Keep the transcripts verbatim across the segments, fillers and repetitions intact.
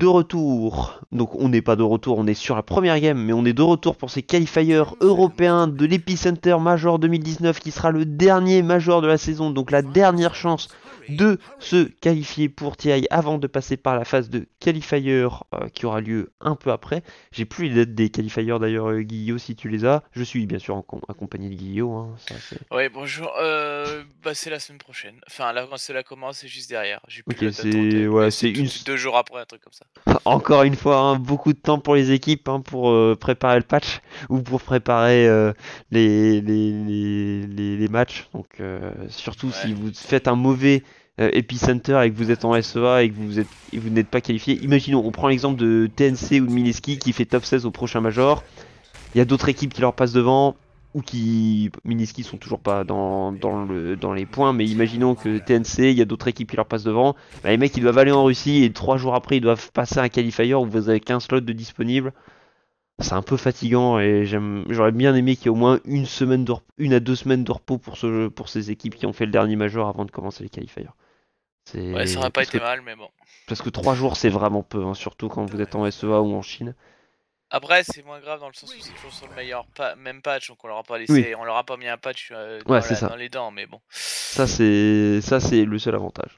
de retour. Donc on n'est pas de retour, on est sur la première game, mais on est de retour pour ces qualifiers européens de l'Epicenter Major deux mille dix-neuf qui sera le dernier Major de la saison, donc la dernière chance de se qualifier pour T I avant de passer par la phase de qualifier euh, qui aura lieu un peu après. J'ai plus les dates des qualifiers d'ailleurs, euh, Guillaume, si tu les as. Je suis bien sûr accompagné de Guillaume. Hein, ça, ouais, bonjour. Euh, bah, c'est la semaine prochaine. Enfin, là, quand cela commence, c'est juste derrière. J'ai plus ok, la date en c'est tête, ouais, mais c'est c'est une. deux jours après, un truc comme ça. Encore une fois, hein, beaucoup de temps pour les équipes hein, pour euh, préparer le patch ou pour préparer euh, les, les, les, les, les matchs. Donc, euh, surtout Ouais. si vous faites un mauvais euh, Epicenter et que vous êtes en S E A et que vous êtes et vous n'êtes pas qualifié. Imaginons, on prend l'exemple de T N C ou de Mineski qui fait top seize au prochain Major. Il y a d'autres équipes qui leur passent devant ou qui Miniski sont toujours pas dans, dans, le, dans les points, mais imaginons que T N C, il y a d'autres équipes qui leur passent devant. Bah, les mecs ils doivent aller en Russie et trois jours après ils doivent passer un qualifier où vous avez qu'un slot de disponible. C'est un peu fatigant et j'aime, j'aurais bien aimé qu'il y ait au moins une semaine de rep- une à deux semaines de repos pour, ce, pour ces équipes qui ont fait le dernier major avant de commencer les qualifiers. Ouais, ça C'est aurait pas parce que été mal, mais bon. parce que trois jours c'est vraiment peu, hein, surtout quand vous êtes en S E A ou en Chine. Après, c'est moins grave dans le sens où c'est toujours sur le meilleur pa même patch, donc on leur a pas Oui, laissé, on leur a pas mis un patch euh, ouais dans, c'est la, ça. dans les dents, mais bon. Ça c'est ça c'est le seul avantage.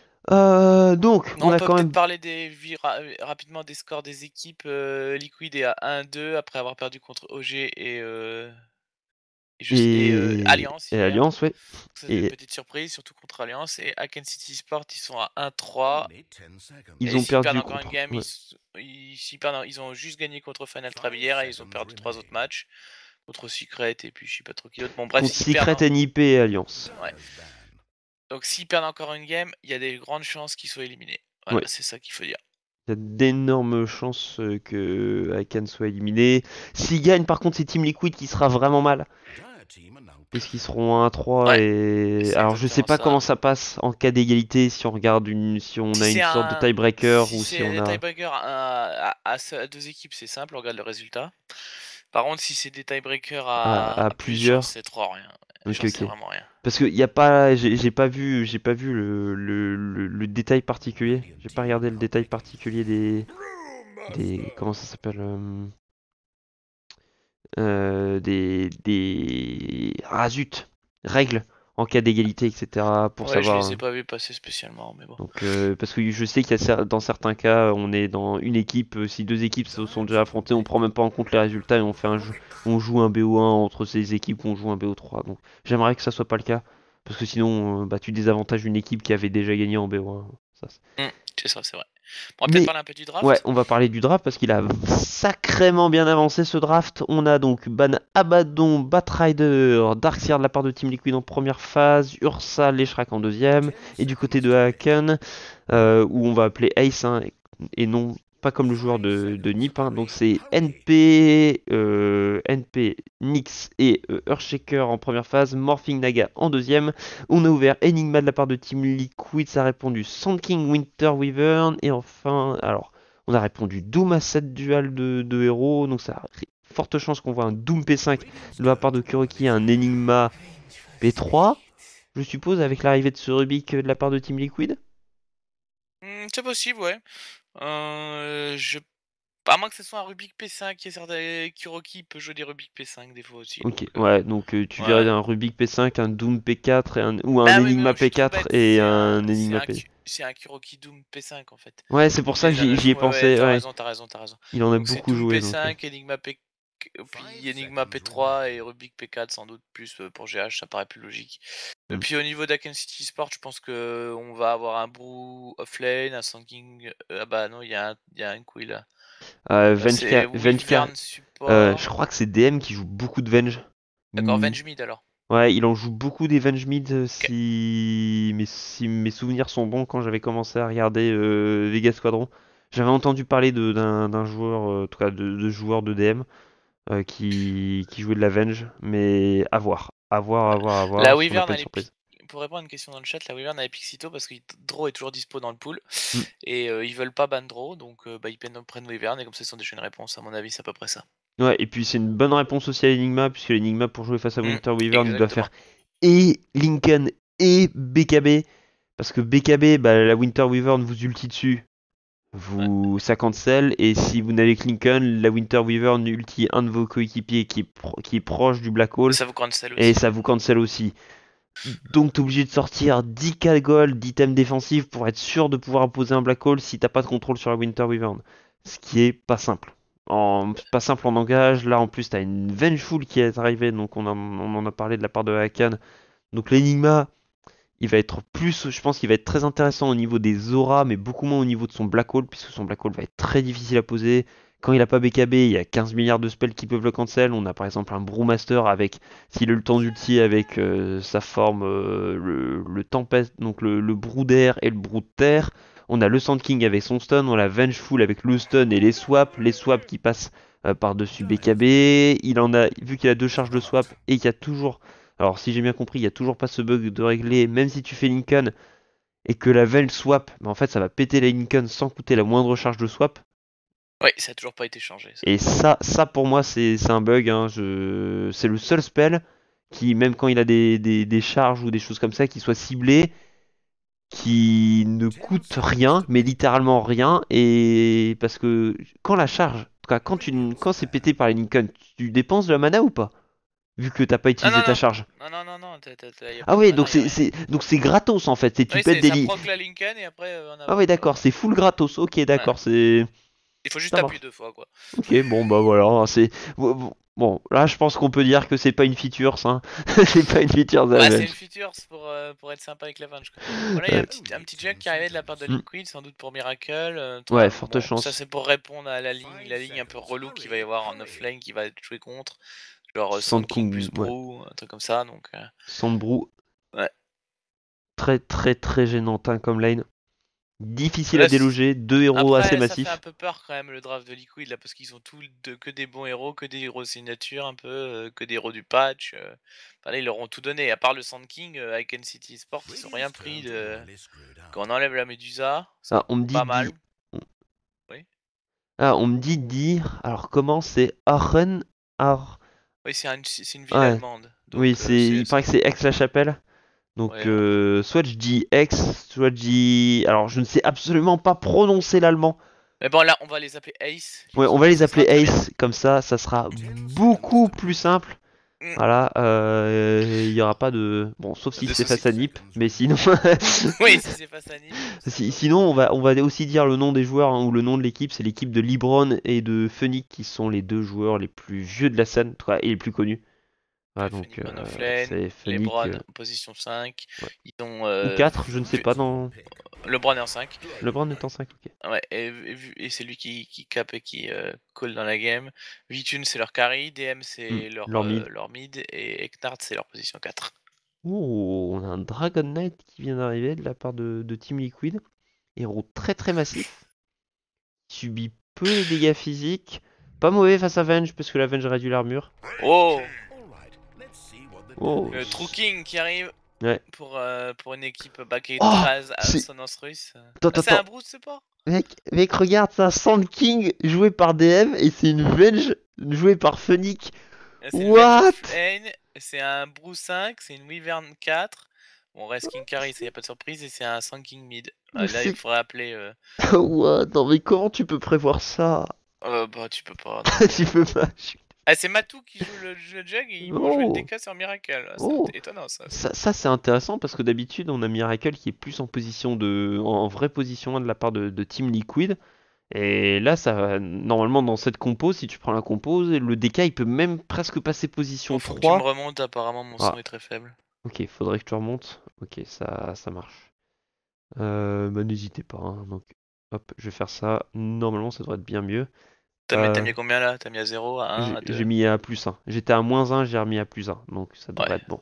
Euh, donc, Non, on on a peut quand peut-être même. parler des vi- ra- rapidement des scores des équipes. euh, Liquid est à un deux après avoir perdu contre O G et, euh, et, je sais- et, euh, Et, Alliance et hier. Alliance, ouais. Ça c'est une Et petite surprise, surtout contre Alliance. Et Haken City Sport, ils sont à un trois. ils Et ont s'ils perdent perdu encore une contre. game, ils, Ouais. s- ils, s'ils perdent- ils ont juste gagné contre Final Trap hier et ils ont perdu trois autres matchs. Contre Secret et puis je sais pas trop qui d'autre. Bon bref, Contre s'ils perdent... Secret, en- N I P et Alliance. Ouais. Donc s'ils perdent encore une game, il y a des grandes chances qu'ils soient éliminés. Voilà, Ouais. c'est ça qu'il faut dire. Il y a d'énormes chances euh, que Akan soit éliminé. S'il gagne, par contre, c'est Team Liquid qui sera vraiment mal. Puisqu'ils seront à un trois Ouais, et. c'est Alors, je sais exactement pas ça. comment ça passe en cas d'égalité, si on regarde une. Si on Si a c'est une sorte de un, tiebreaker si ou si c'est on des a. tiebreakers à, à, à ce- à deux équipes, c'est simple, on regarde le résultat. Par contre, si c'est des tiebreakers à, à, à à plus, j'en plusieurs. sais trop rien. Ok, J'en sais ok. vraiment rien. Parce que y a pas, j'ai j'ai pas vu, j'ai pas vu le, le, le, le détail particulier. J'ai pas regardé le détail particulier des, des, comment ça s'appelle, euh, euh, des, des, ah zut, règles en cas d'égalité, et cetera. Pour Ouais, je savoir. les ai Hein. pas vus passer spécialement, mais bon. Donc, euh, parce que je sais qu'il y a cer- dans certains cas, on est dans une équipe, euh, si deux équipes se sont déjà affrontées, on prend même pas en compte les résultats et on fait un jeu, on joue un B O un entre ces équipes, on joue un B O trois. Donc, j'aimerais que ça soit pas le cas, parce que sinon, euh, bah, tu désavantages une équipe qui avait déjà gagné en B O un. Ça, c'est- Hmm, c'est ça, c'est vrai. On va peut-être Mais parler un peu du ouais, draft. on va parler du draft parce qu'il a sacrément bien avancé ce draft. On a donc Ban Abaddon, Batrider, Darkseer de la part de Team Liquid en première phase, Ursa, Leshrak en deuxième, et du côté de Haken, euh, où on va appeler Ace, hein, et non pas comme le joueur de, de Nip. Hein. Donc c'est N P, euh, N P, Nyx et euh, Earthshaker en première phase, Morphing Naga en deuxième. On a ouvert Enigma de la part de Team Liquid, ça a répondu Sand King, Winter Wyvern, et enfin, alors, on a répondu Doom à sept dual de, de héros, donc ça a forte chance qu'on voit un Doom P cinq de la part de Kuroki, un Enigma P trois, je suppose, avec l'arrivée de ce Rubik de la part de Team Liquid. Hmm, c'est possible, ouais. Euh, je... À moins que ce soit un Rubik P cinq, qui est certain... Kuroki peut jouer des Rubik P cinq des fois aussi, Ok, donc... euh, ouais, donc euh, tu verrais Ouais. un Rubik P cinq, un Doom P quatre, et un, ou un Ah oui, mais Enigma non, je suis trop P quatre bête. et C'est un, un c'est Enigma un, P. Ku- c'est un Kuroki Doom P cinq en fait. Ouais, c'est pour Il ça est que déjà j'y j'y neuf. ai Ouais, ouais, pensé, t'as ouais. raison, t'as raison, t'as raison. Il en a Donc c'est beaucoup Doom joué, donc. euh. P cinq, Enigma P... puis Enigma P trois et Rubik P quatre sans doute plus euh, pour G H, ça paraît plus logique. Et Hmm. puis au niveau d'Aken City Sport, je pense que on va avoir un Brew offlane, un Sanking. euh, ah bah non, il y a un, il y a un Quill. Euh, Euh, c'est Vengeka, Vengeka, Wyvern euh, je support. crois que c'est D M qui joue beaucoup de Venge. D'accord, Hmm. Venge Mid alors. Ouais, il en joue beaucoup des Venge Mid euh, Ok. si... Mais si mes souvenirs sont bons quand j'avais commencé à regarder euh, Vegas Squadron. J'avais entendu parler de- d'un d'un joueur, euh, en tout cas de, de joueurs de D M euh, qui, qui jouait de la Venge, mais à voir. À voir, à voir, à voir, La parce qu'on n'a Wyvern, pas une elle est pi- surprise. pour répondre à une question dans le chat, la Wyvern elle est Pixito parce que Draw est toujours dispo dans le pool Hmm. et euh, ils veulent pas ban Draw, donc euh, bah, ils prennent prennent Wyvern et comme ça ils sont déjà une réponse. À mon avis, c'est à peu près ça. Ouais, et puis c'est une bonne réponse aussi à l'Enigma, puisque l'Enigma pour jouer face à Hmm, Winter Wyvern, il doit faire exactement. et Lincoln et B K B, parce que B K B, bah, la Winter Wyvern vous ulti dessus, vous, ça cancel, et si vous n'avez que Lincoln, la Winter Weaver ulti un de vos coéquipiers qui est, pro- qui est proche du Black Hole, Ça vous cancel et aussi. ça vous cancel aussi. Donc t'es obligé de sortir dix K gold d'items défensifs pour être sûr de pouvoir imposer un Black Hole si t'as pas de contrôle sur la Winter Wyvern. Ce qui est pas simple. En, pas simple en engage, là en plus t'as une Vengeful qui est arrivée, donc on en, on en a parlé de la part de Hakan. Donc l'Enigma, il va être plus, je pense qu'il va être très intéressant au niveau des auras, mais beaucoup moins au niveau de son Black Hole, puisque son Black Hole va être très difficile à poser. Quand il a pas B K B, il y a quinze milliards de spells qui peuvent le cancel. On a par exemple un Brewmaster avec, s'il a le temps d'ulti avec euh, sa forme, euh, le, le Tempest, donc le, le Brew d'air et le Brew de terre. On a le Sand King avec son stun, on a Vengeful avec le stun et les swaps, les swaps qui passent euh, par-dessus B K B. Il en a, vu qu'il a deux charges de swap et qu'il y a toujours, alors si j'ai bien compris, il n'y a toujours pas ce bug de régler, même si tu fais Lincoln et que la Venge swap, mais en fait ça va péter la Lincoln sans coûter la moindre charge de swap. Oui, ça a toujours pas été changé. Ça. Et ça, ça pour moi c'est un bug, hein. Je... c'est le seul spell qui, même quand il a des, des, des charges ou des choses comme ça, qui soit ciblé, qui ne coûte rien, mais littéralement rien, et parce que quand la charge, en tout cas quand, tu, quand c'est pété par les Lincoln, tu dépenses de la mana ou pas? Vu que t'as pas Non, utilisé non, ta non. charge. Non, non, non, non, t'as- t'as- t'as- y a pas Ah de ouais, mana, donc y a c'est rien. c'est- donc c'est gratos en fait. C'est tu Oui, pètes c'est des ça lits. proc la Lincoln et après euh, en Ah avant. ouais, Quoi. d'accord, c'est full gratos. Ok, Ouais. d'accord, c'est Il faut juste ça appuyer marche. deux fois, quoi. Ok, bon bah voilà, hein, c'est bon, bon, bon, là je pense qu'on peut dire que c'est pas une feature, ça. C'est pas une feature Ouais, c'est une Avenge. feature c'est pour, euh, pour être sympa avec la Venge. Quoi. Bon, là, il y a Euh, un petit, un petit jug qui arrivait de la part de hmm, Liquid, sans doute pour Miracle. euh, Ouais, toi, forte bon, ça chance. c'est pour répondre à la ligne, la ligne un peu relou qu'il va y avoir en offlane qui va être joué contre. Genre euh, Sand King Sandkung, plus ouais. Brew, un truc comme ça. Donc, euh, Sandbrew, ouais. très très très gênante hein, comme lane. Difficile à Là, c- déloger, deux héros assez après, ça fait un massifs. peu peur quand même le draft de Liquid là, parce qu'ils ont tous de- que des bons héros, que des héros signature un peu, euh, que des héros du patch. euh. Enfin, là, ils leur ont tout donné. À part le Sand King, euh, Icon City Sport, ils ont rien pris de. Quand on enlève la Médusa, ce qui Ah, est on me dit pas mal. di... Oui, Ah, on me dit dire. Alors comment c'est Aachen Ar... oui c'est une, c'est une ville Ouais, allemande. oui, Donc, euh, c'est. c'est. Il paraît que c'est Aix-la-Chapelle. Donc, Ouais, bon. euh, soit je dis ex, soit je dis. Alors, je ne sais absolument pas prononcer l'allemand. Mais bon, là, on va les appeler Ace, Ouais, on Liquid, va les ça appeler sera très bien. Ace, comme ça, ça sera beaucoup plus simple. Mm. Voilà, euh, il y aura pas de. Bon, sauf si De c'est soucis. face à Nip, mais sinon. Oui, si c'est face à Nip, euh, c'est un Si- peu sinon, on moins. va, on va aussi dire le nom des joueurs hein, ou le nom de l'équipe. C'est l'équipe de Libron et de Fenix qui sont les deux joueurs les plus vieux de la scène, en tout cas, et les plus connus. Voilà, Ouais, donc Phoenix en euh, offlane, c'est Fenix. LeBron euh, en position cinq. ouais. Ils ont. Ou Euh, quatre, je ne sais vu- pas dans. LeBron est en cinq. LeBron est en cinq, ok. Ouais, et, et vu- et c'est lui qui, qui cap et qui euh, call dans la game. Vitune, c'est leur carry. D M, Hmm, c'est leur, leur euh, mid. leur mid. Et Eknard, c'est leur position quatre. Oh, on a un Dragon Knight qui vient d'arriver de la part de, de Team Liquid. Héros très très massif. Subit peu de dégâts physiques. Pas mauvais face à Venge parce que la Venge réduit l'armure. Oh! Oh, Le True King qui arrive ouais. pour, euh, pour une équipe backée Oh, treize à c'est. Assonance russe. Attends, Ah, attends, c'est un attends. Bruce Support? Mec, mec, regarde ça, Sand King joué par D M et c'est une Venge jouée par Phoenix. Là, c'est une What? Venge c'est un Bruce cinq, c'est une Wyvern quatre. Bon, reste King Carry, ça y a pas de surprise, et c'est un Sand King mid. Mais Ah, là, il c'est. faudrait appeler. Euh... What? Non, mais comment tu peux prévoir ça? euh, bah, tu peux pas. Non, Tu mais... peux pas. je- Ah, c'est Matou qui joue le, le Jug et ils vont jouer le Oh, D K sur Miracle. Ah, oh. c'est étonnant ça. Ça, ça, c'est intéressant parce que d'habitude on a Miracle qui est plus en position de, en, en vraie position un de la part de, de Team Liquid. Et là, ça, va- normalement dans cette compo, si tu prends la compo, le D K il peut même presque passer Bon, position faut que tu me trois. remontes, apparemment mon son Ah, est très faible. ok, faudrait que tu remontes. Ok, ça, ça marche. Euh, bah n'hésitez pas. Hein, donc, hop, je vais faire ça. Normalement, ça devrait être bien mieux. T'as mis, t'as Euh, mis combien là? T'as mis à zéro, à un, j'ai à j'ai deux? mis à plus un. J'étais à moins un, j'ai remis à plus un. Donc ça devrait Ouais. être bon.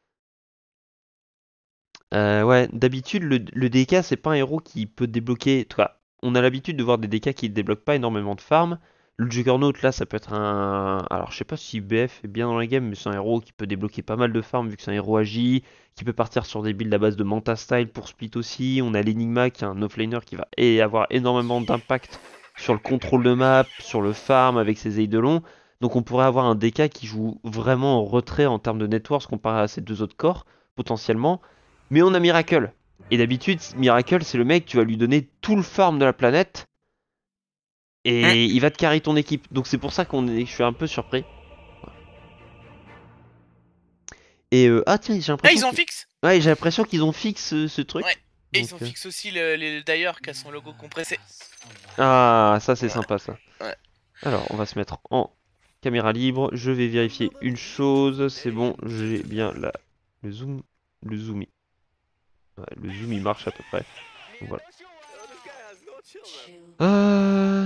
Euh, ouais, d'habitude, le, le D K, c'est pas un héros qui peut débloquer. En tout cas, on a l'habitude de voir des D K qui débloquent pas énormément de farm. Le Juggernaut, là, ça peut être un. Alors, je sais pas si B F est bien dans la game, mais c'est un héros qui peut débloquer pas mal de farm vu que c'est un héros agi, qui peut partir sur des builds à base de Manta Style pour split aussi. On a l'Enigma qui est un offlaner qui va et avoir énormément d'impact sur le contrôle de map, sur le farm avec ses Eidolons. Donc, on pourrait avoir un D K qui joue vraiment en retrait en termes de networks comparé à ces deux autres corps, potentiellement. Mais on a Miracle. Et d'habitude, Miracle, c'est le mec, tu vas lui donner tout le farm de la planète. Et Hein il va te carry ton équipe. Donc c'est pour ça qu'on est, je suis un peu surpris. Et euh, ah tiens, j'ai Ah, l'impression ils ont qu'ils fixe. ouais, j'ai l'impression qu'ils ont fixé ce, ce Ouais. truc. Et Donc, ils ont euh, fixe aussi le, le d'ailleurs qui a son logo compressé. ah, ça c'est Ouais. sympa ça. Ouais. Alors, on va se mettre en caméra libre. Je vais vérifier une chose. C'est bon, j'ai bien la... le zoom. Le zoom. il- ouais, le zoom il marche à peu près. Donc, voilà. Euh...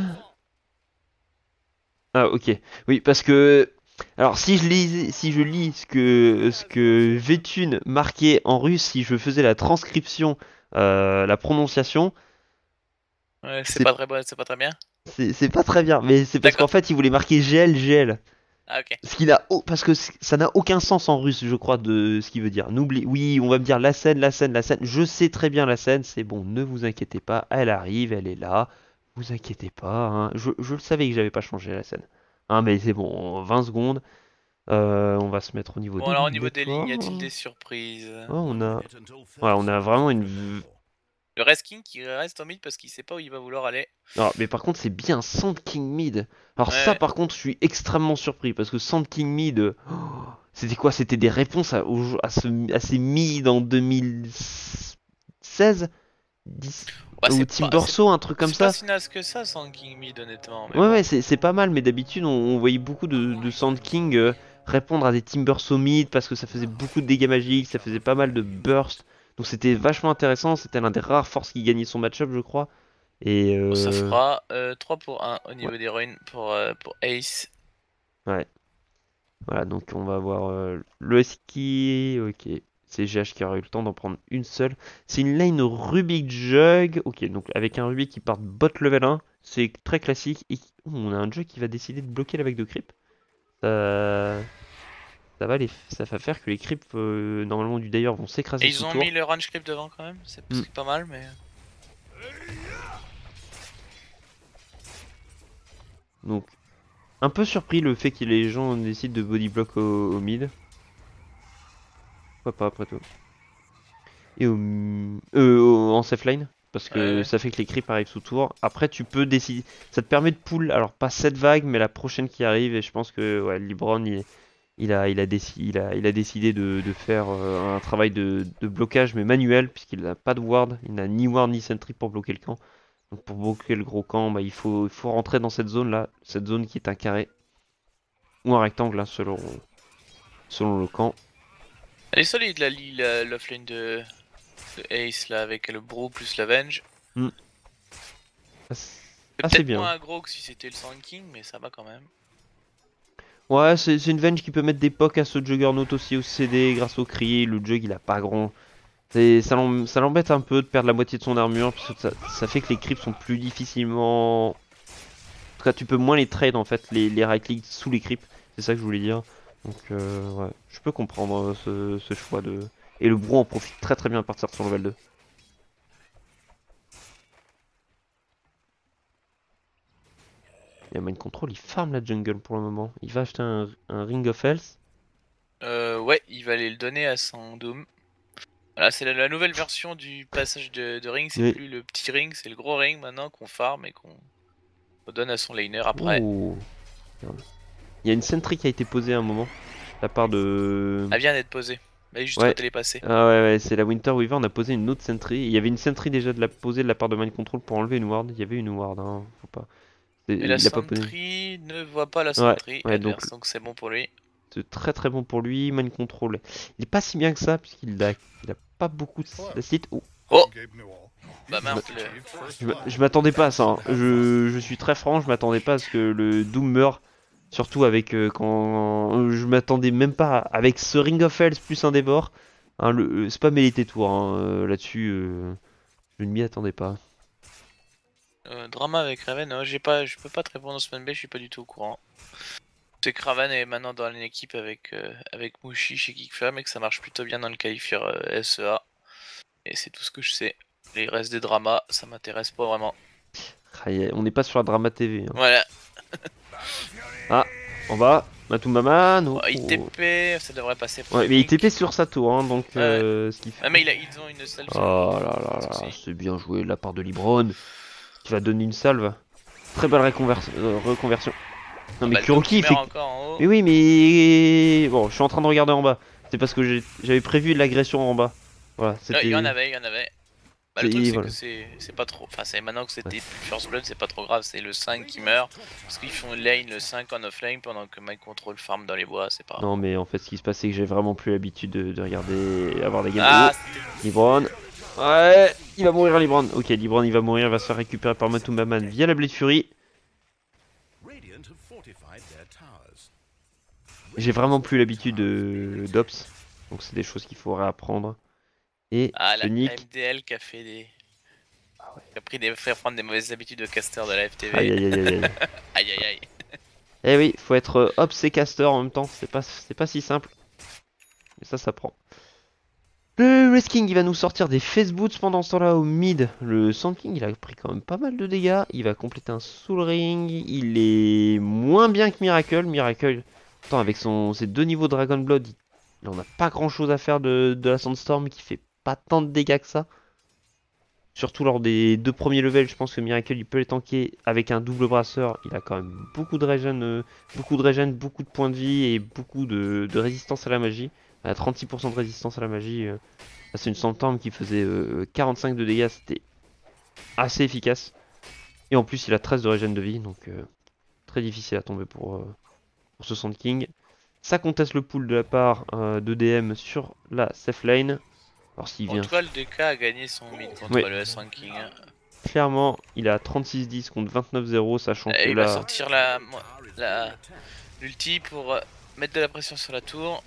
Ah ok. Oui, parce que alors si je lis si je lis ce que ce que Vétune marquait en russe, si je faisais la transcription, euh, la prononciation, Ouais, c'est c'est pas très bon, c'est pas très bien. c'est c'est pas très bien. Mais c'est parce qu'en D'accord. fait il voulait marquer G L G L. Ah, ok. Ce qu'il a, oh, parce que c- ça n'a aucun sens en russe, je crois, de ce qu'il veut dire. N'oublie, oui, on va me dire la scène, la scène, la scène. Je sais très bien la scène, c'est bon, ne vous inquiétez pas, elle arrive, elle est là. Vous inquiétez pas, hein. Je, je le savais que j'avais pas changé la scène. Hein, mais c'est bon, en vingt secondes, euh, on va se mettre au niveau Bon, des alors au lignes niveau des lignes, y a-t-il d'accord. des surprises? Oh, on a, ouais, on a vraiment une. v- Le Resking qui reste en mid parce qu'il sait pas où il va vouloir aller. Alors, mais par contre, c'est bien Sand King Mid. Alors ça, Ouais. par contre, je suis extrêmement surpris parce que Sand King Mid, euh, oh, c'était quoi? C'était des réponses à, au- à, ce, à ces mid en deux mille seize, dix, Bah, ou c'est Team pas, c'est Borso, un truc comme c'est pas ça. si naze que ça, sans King Mid, honnêtement, mais Ouais, bon. ouais, c'est c'est pas mal, mais d'habitude, on, on voyait beaucoup de, de Sand King euh, répondre à des Timbersaw mid parce que ça faisait beaucoup de dégâts magiques, ça faisait pas mal de burst. Donc c'était vachement intéressant, c'était l'un des rares forces qui gagnait son match-up, je crois. Et Bon, ça euh, fera euh, trois pour un au ouais, niveau des runes pour, euh, pour Ace. ouais. Voilà, donc on va voir euh, le ski. Ok, c'est G H qui aura eu le temps d'en prendre une seule. C'est une lane Rubik Jug. Ok, donc avec un Rubik qui part bot level un, c'est très classique. Et oh, on a un Jug qui va décider de bloquer la vague de creep. Ça, ça va les... ça va faire que les creeps euh, normalement du d'ailleurs vont Et s'écraser ils sous ont mis tour. le range clip devant quand même, c'est Hmm. pas mal, mais. Donc un peu surpris le fait que les gens décident de body block au, au mid. Pourquoi pas après tout. Et au, euh, au- en safe line. Parce que Ouais. ça fait que les creeps arrivent sous tour. Après, tu peux décider. Ça te permet de pull. Alors, pas cette vague, mais la prochaine qui arrive. Et je pense que ouais, Libron, il, il a, il, a déci- il, a, il a décidé de, de faire euh, un travail de, de blocage, mais manuel, puisqu'il n'a pas de ward. Il n'a ni ward ni sentry pour bloquer le camp. Donc, pour bloquer le gros camp, bah, il, faut, il faut rentrer dans cette zone-là. Cette zone qui est un carré. Ou un rectangle, hein, selon, selon le camp. Elle est solide la, li- la l'offlane de, de Ace là avec le Brew plus l'Avenge. Hmm. Ah, c'est C'est ah, c'est peut-être bien. moins aggro que si c'était le Sand King, mais ça va quand même. Ouais, c'est c'est une Venge qui peut mettre des pocs à ce Juggernaut aussi au C D grâce au cri. Le Jug il a pas grand. C'est- Ça l'em- ça l'embête un peu de perdre la moitié de son armure, puisque ça, ça fait que les creeps sont plus difficilement. En tout cas, tu peux moins les trade en fait, les, les right clicks sous les creeps. C'est ça que je voulais dire. Donc, euh, ouais, je peux comprendre euh, ce, ce choix de. Et le Brou en profite très très bien à partir de son level deux. Et Mind Control, il farm la jungle pour le moment. Il va acheter un, un Ring of Health. Euh, ouais, il va aller le donner à son Doom. Voilà, c'est la, la nouvelle version du passage de, de ring, c'est Mais. plus le petit ring, c'est le gros ring maintenant qu'on farm et qu'on donne à son laner après. Oh. Merde. Il y a une sentry qui a été posée à un moment. De la part de. Elle vient d'être posée. Elle est juste Ouais. quand elle est passée. Ah ouais, ouais, c'est la Winter Weaver. On a posé une autre sentry. Il y avait une sentry déjà de la posée de la part de Mind Control pour enlever une ward. Il y avait une ward, hein. Faut pas. C'est- Et la Il a pas posé. Sentry ne voit pas la Ouais, Sentry ouais, donc adverse, donc c'est bon pour lui. c'est très très bon pour lui. Mind Control. Il est pas si bien que ça, puisqu'il a, il a pas beaucoup de d'acide. Oh, Oh Bah mince, le... je m'a- je m'attendais pas à ça, hein. Je, je suis très franc, je m'attendais pas à ce que le Doom meure. Surtout avec euh, quand. euh, Je m'attendais même pas à- avec ce Ring of Hells plus un dévore. Hein, le, euh, c'est pas mêlé tes tours hein, euh, là-dessus. euh, je ne m'y attendais pas. Euh, drama avec Raven, non, j'ai pas, je peux pas te répondre en semaine B, je suis pas du tout au courant. C'est que Raven est maintenant dans une équipe avec, euh, avec Mushi chez Geekfam et que ça marche plutôt bien dans le qualifier euh, S E A. Et c'est tout ce que je sais. Les restes des dramas, ça m'intéresse pas vraiment. Ah, y a- on n'est pas sur la Drama T V. Hein. Voilà. Ah, en bas, Matumama, non. Bon, I T P, ça devrait passer pour Ouais, mais il Link. T P sur sa tour, hein, donc euh, ce qui fait. Ah mais il a- ils ont une salle. Oh là là là, c'est bien joué de la part de Libron. Qui va donner une salve. Très belle réconver- euh, reconversion. Non mais Bah, le Doom Kuroki qui il fait... meurt encore en haut. Mais oui mais... Bon, je suis en train de regarder en bas. C'est parce que j'ai- j'avais prévu de l'agression en bas. Voilà, Ouais, il y en c'était... avait, il y en avait. Bah, le truc c'est- c'est que Voilà. c'est c'est pas trop. Enfin, c'est maintenant que Ouais. c'était First Blood, c'est pas trop grave, c'est le cinq qui meurt. Parce qu'ils font lane le cinq en offlane pendant que Mind Control farm dans les bois, c'est pas grave. Non mais en fait ce qui se passe c'est que j'ai vraiment plus l'habitude de, de regarder, avoir des games. Ah, Oh, Libron. Ouais, il va mourir Libron. Ok, Libron il va mourir, il va se faire récupérer par Matumbaman via la Blade Fury. J'ai vraiment plus l'habitude de d'Ops. Donc c'est des choses qu'il faut réapprendre. Et ah la Sonic. M D L qui a fait des. Ah ouais. Qui a pris des. Fait prendre des mauvaises habitudes de caster de la F T V. Aïe aïe aïe aïe aïe. Aïe aïe aïe. Eh oui, faut être euh, Ops et caster en même temps, c'est pas, c'est pas si simple. Mais ça, ça prend. Le Wraith King, il va nous sortir des Face Boots pendant ce temps-là au mid. Le Sand King, il a pris quand même pas mal de dégâts. Il va compléter un Soul Ring. Il est moins bien que Miracle. Miracle, pourtant avec son, ses deux niveaux Dragon Blood, il en a pas grand-chose à faire de, de la Sandstorm qui fait pas tant de dégâts que ça. Surtout lors des deux premiers levels, je pense que Miracle il peut les tanker avec un double brasseur. Il a quand même beaucoup de régène, euh, beaucoup de régène, beaucoup de points de vie et beaucoup de, de résistance à la magie. Il a trente-six pour cent de résistance à la magie. Euh, c'est une Sandstorm qui faisait euh, quarante-cinq de dégâts, c'était assez efficace. Et en plus il a treize de régène de vie, donc euh, très difficile à tomber pour, euh, pour ce Sand King. Ça conteste le pool de la part euh, de D M sur la safe lane. Alors s'il En vient... tout cas, le D K a gagné son mid contre Oui. le S un King. Clairement, il a trente-six dix contre vingt-neuf zéro, sachant Et que il va là... sortir la. la l'ulti pour euh, mettre de la pression sur la tour.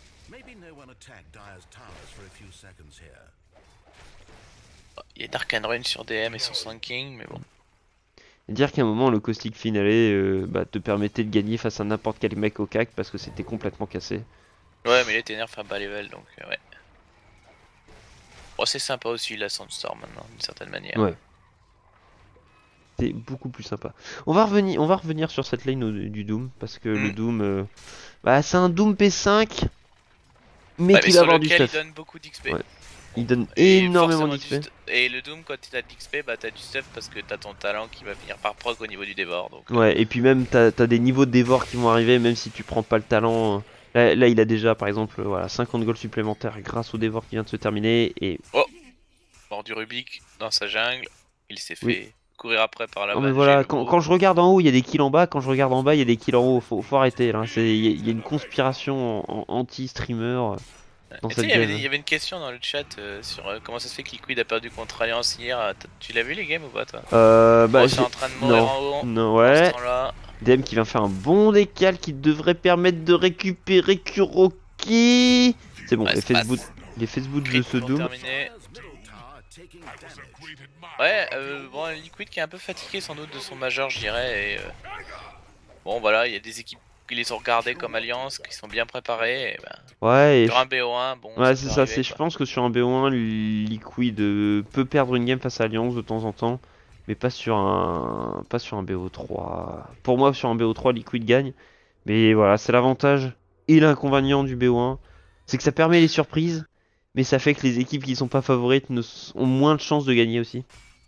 Il y a Dark and Rain sur D M et sur Sand King, mais bon. Dire qu'à un moment, le Caustic Finale euh, bah, te permettait de gagner face à n'importe quel mec au C A C parce que c'était complètement cassé. Ouais, mais il était nerf à bas level, donc euh, ouais. Bon, c'est sympa aussi la Sandstorm maintenant, d'une certaine manière. Ouais. C'est beaucoup plus sympa. On va revenir, on va revenir sur cette lane au- du Doom parce que Mm. le Doom, euh, bah, c'est un Doom P cinq, mais Ouais, qui mais va sur avoir du lequel il stuff. donne beaucoup d'X P. Ouais. Il donne Et énormément forcément d'X du P. st- Et le Doom, quand t'as d'X P, bah t'as du stuff parce que t'as ton talent qui va finir par proc au niveau du dévore. Donc, euh, Ouais, et puis même t'as as des niveaux de dévore qui vont arriver, même si tu prends pas le talent. euh, Là, là, il a déjà par exemple euh, voilà, cinquante gold supplémentaires grâce au dévore qui vient de se terminer. Et mort du Rubik dans sa jungle, il s'est fait Oui. courir après par la non mais balle. voilà, quand, quand je regarde en haut, il y a des kills en bas. Quand je regarde en bas, il y a des kills en haut. Faut, faut arrêter là. C'est- Il y, a- il y a une conspiration en- en- anti-streamer euh, dans Tu sais, cette il y avait- game. il y avait une question dans le chat euh, sur euh, comment ça se fait que Liquid a perdu contre Alliance hier. euh, t'as- Tu l'as vu les games ou pas toi? Euh, bah, Oh, c'est j'ai- en train de mourir non, en haut. non, Pendant ce ouais. temps-là. D M qui vient faire un bon décal qui devrait permettre de récupérer Kuroki. C'est bon, Ouais, les ça passe. Facebook, les Facebook de Crit ce pour Doom. terminer. Ouais, euh, bon, Liquid qui est un peu fatigué sans doute de son major, je dirais. Et, euh, bon, voilà, il y a des équipes qui les ont regardées comme Alliance, qui sont bien préparées. Et, ben, Ouais, et sur un B O un, bon, ouais, ça c'est peut ça. arriver, C'est, je quoi. pense que sur un B O un, Liquid euh, peut perdre une game face à Alliance de temps en temps, mais pas sur un, pas sur un B O trois. Pour moi, sur un B O trois, Liquid gagne. Mais voilà, c'est l'avantage et l'inconvénient du B O un, c'est que ça permet les surprises, mais ça fait que les équipes qui sont pas favorites ne s- ont moins de chances de gagner aussi.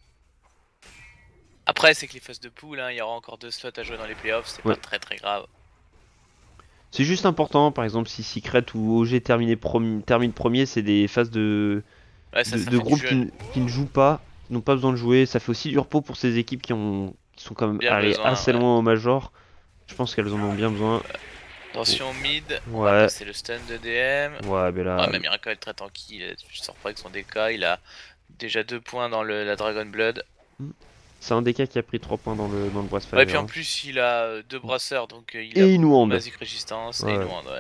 Après, c'est que les phases de pool, hein, il y aura encore deux slots à jouer dans les playoffs, c'est Ouais. pas très très grave. C'est juste important, par exemple, si Secret ou O G termine premier, termine premier, c'est des phases de, Ouais, ça, de, ça de fait du groupes jeu. qui, ne- qui ne jouent pas, qui n'ont pas besoin de jouer. Ça fait aussi du repos pour ces équipes qui, ont, qui sont quand même Bien allées besoin, assez ouais. loin au Major. Je pense qu'elles en ont bien besoin. Attention mid, on Ouais. va passer le stun de D M. Ouais, mais là, Ouais, mais Miracle est très tranquille, je sors pas avec son D K, il a déjà deux points dans le, la Dragon Blood. c'est un D K qui a pris trois points dans le, dans le Brass Ouais, et puis Fire, en hein. plus, il a euh, deux brasseurs, donc euh, il Et a il nous beaucoup hand. de Basic Résistance et Ouais. il nous hand, ouais.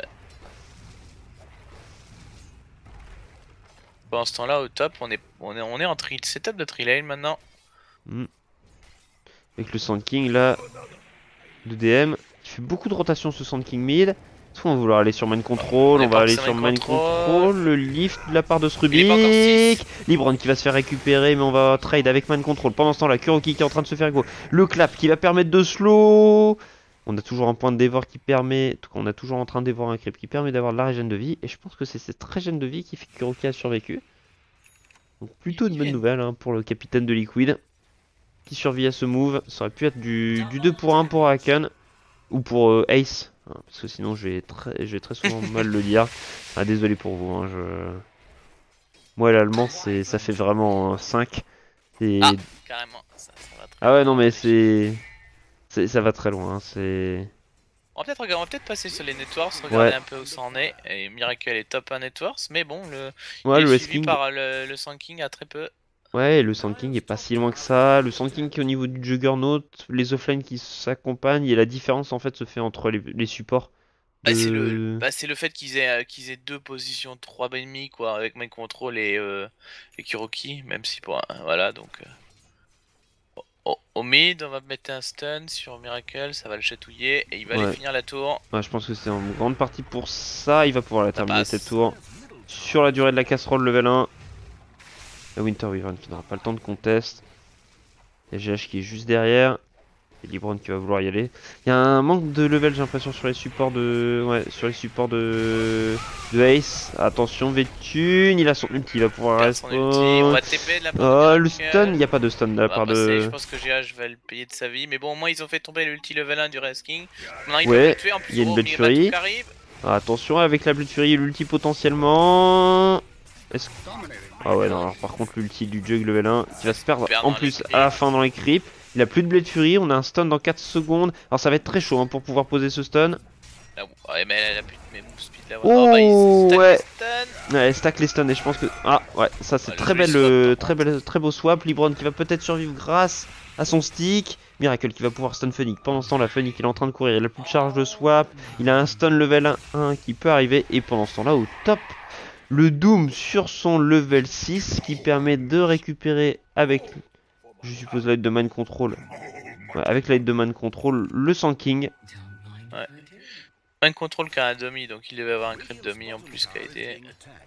Pendant ce temps-là, au top, on est, on est, on est en tri setup de tri lane maintenant. Mm. Avec le Sand King là, de D M, qui fait beaucoup de rotation ce Sand King mid. Soit on va vouloir aller sur Mind Control, On est on va aller parti sur sur Mind Mind Control, le lift de la part de ce Il est pas encore Rubik. six. Libron qui va se faire récupérer, mais on va trade avec Mind Control. Pendant ce temps là, Kuroki qui est en train de se faire go. Le clap qui va permettre de slow. On a toujours un point de dévore qui permet, en tout cas, on a toujours en train de dévorer un creep qui permet d'avoir de la régène de vie. Et je pense que c'est cette régène de vie qui fait que Kuroki a survécu. Donc plutôt une bonne nouvelle hein, pour le capitaine de Liquid. qui survit à ce move. Ça aurait pu être du, du deux pour un pour Haken. Ou pour euh, Ace. Hein, parce que sinon je vais très, je vais très souvent mal le dire. Ah, désolé pour vous. Hein, je... Moi l'allemand c'est ça fait vraiment cinq. Et... Ah, carrément. Ça, ça va très ah ouais bien. non mais c'est... ça va très loin. Hein, c'est... On va peut-être peut passer sur les networks, regarder Ouais. un peu où ça en est. Et Miracle est top un networks, mais bon, le... Ouais, il le est suivi King... par le, le Sand King à très peu. Ouais, et le Sand King est pas si loin que ça. Le Sand King qui est au niveau du Juggernaut, les offlines qui s'accompagnent, et la différence en fait se fait entre les, les supports. Bah, c'est le, De... bah, c'est le fait qu'ils aient, euh, qu'ils aient deux positions trois ennemis quoi, avec Mind Control et, euh, et Kuroki, même si pour un- voilà donc. euh, Au, au mid, on va mettre un stun sur Miracle, ça va le chatouiller et il va aller Ouais. finir la tour. Ouais, je pense que c'est en grande partie pour ça. Il va pouvoir la Ça terminer passe. cette tour. Sur la durée de la casserole level un. La Winter Wyvern qui n'aura pas le temps de contest. Il y a G H qui est juste derrière. Et Libron qui va vouloir y aller. Il y a un manque de level, j'ai l'impression, sur les supports de. Ouais, sur les supports de. de Ace. Attention, Vétune, il a son ulti, il va pouvoir Perd son ulti, on respawn. va T P de la part Oh, de le Miracle. stun, il n'y a pas de stun de la On va part passer, de. je pense que G H va le payer de sa vie, mais bon au moins ils ont fait tomber l'ulti level un du Res King. Maintenant ils Ouais, peuvent le tuer, en plus il y a une oh, Blade mais Matou Fury. qui arrive. Ah, attention avec la Blade Fury et l'ulti potentiellement. Est-ce... Ah ouais non, alors par contre l'ulti du Jug level un qui va se perdre Perd en dans plus les à la creeps. fin dans les creeps. Il a plus de Blade Fury, on a un stun dans quatre secondes. Alors ça va être très chaud hein, pour pouvoir poser ce stun. Ah, ouais mais elle a plus de move speed là. Oh, Oh bah il stack ouais. les stuns. Ouais, stack les stuns et je pense que... Ah ouais, ça c'est Ouais, le très, joli belle, swap, euh, par très, belle, très beau swap. Libron qui va peut-être survivre grâce à son stick. Miracle qui va pouvoir stun Phoenix. Pendant ce temps la Phoenix il est en train de courir, il a plus de charge de swap. Il a un stun level un qui peut arriver. Et pendant ce temps là au top, le Doom sur son level six qui permet de récupérer avec, je suppose, l'aide de Mind Control. Ouais, avec l'aide de Mind Control, le Sand King. Ouais. Mind Control qui a un dummy, donc il devait avoir un creep dummy en plus qui a été...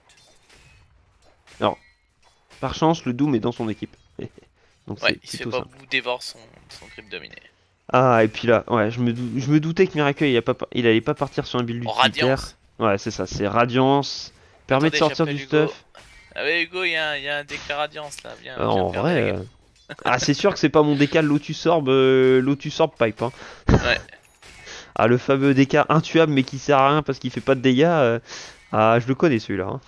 Alors, par chance, le Doom est dans son équipe. Donc Ouais, c'est il se fait plutôt pas ça. bout dévore son, son creep dominé. Ah, et puis là, ouais, je me, dou je me doutais que Miracle, il, a pas, il allait pas partir sur un build En utilitaire. Radiance. Ouais, c'est ça, c'est Radiance. Permet Attendez, de sortir j'appelle du Hugo. stuff. Ah ouais Hugo, il y, a un- y a un déclat Radiance là, viens, Euh, viens en faire des vrai... dégâts. euh, Ah, c'est sûr que c'est pas mon décal Lotus Orb, euh, Lotus Orb Pipe. Hein. Ouais. Ah, le fameux décal intuable mais qui sert à rien parce qu'il fait pas de dégâts. euh, Ah, je le connais celui-là. Hein.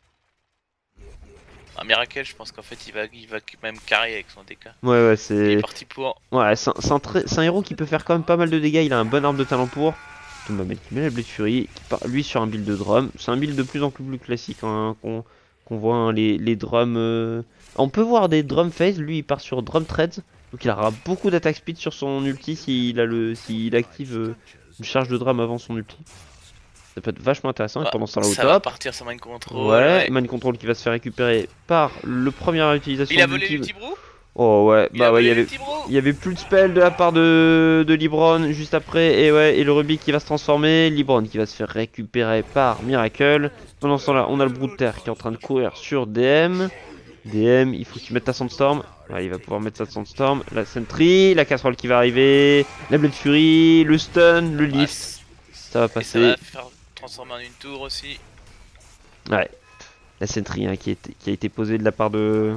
Un Miracle, je pense qu'en fait il va, il va même carrer avec son D K. Ouais, ouais, Il est c'est... parti pour. Ouais, c'est un, un, très... un héros qui peut faire quand même pas mal de dégâts. Il a un bon arbre de talent pour. Toumbamed qui met la Blade Fury, qui part lui sur un build de drum. C'est un build de plus en plus, plus classique hein, qu'on qu'on voit hein, les, les drums. Euh... On peut voir des drum phase, lui il part sur drum threads. Donc il aura beaucoup d'attaque speed sur son ulti s'il a le s'il active euh, une charge de drum avant son ulti. Ça peut être vachement intéressant. Bah, et pendant ce temps là au ça va top. partir sur Mind Control. Ouais, Ouais. Mind Control qui va se faire récupérer par le première utilisation Il a de volé l'ulti. l'ulti Brou. Oh ouais, Il a bah ouais, il y volé avait. l'ulti Brou. Il y avait plus de spell de la part de, de Libron juste après, et ouais, et le Rubik qui va se transformer, Libron qui va se faire récupérer par Miracle. Pendant ce temps-là, on a le Brute de Terre qui est en train de courir sur D M. D M, il faut qu'il mette sa Sandstorm. Ouais, il va pouvoir mettre sa Sandstorm. La Sentry, la casserole qui va arriver, la Blade Fury, le stun, le lift. Ça va Et ça passer. va faire transformer en une tour aussi. Ouais, la Sentry hein, qui, est, qui a été posée de la part de,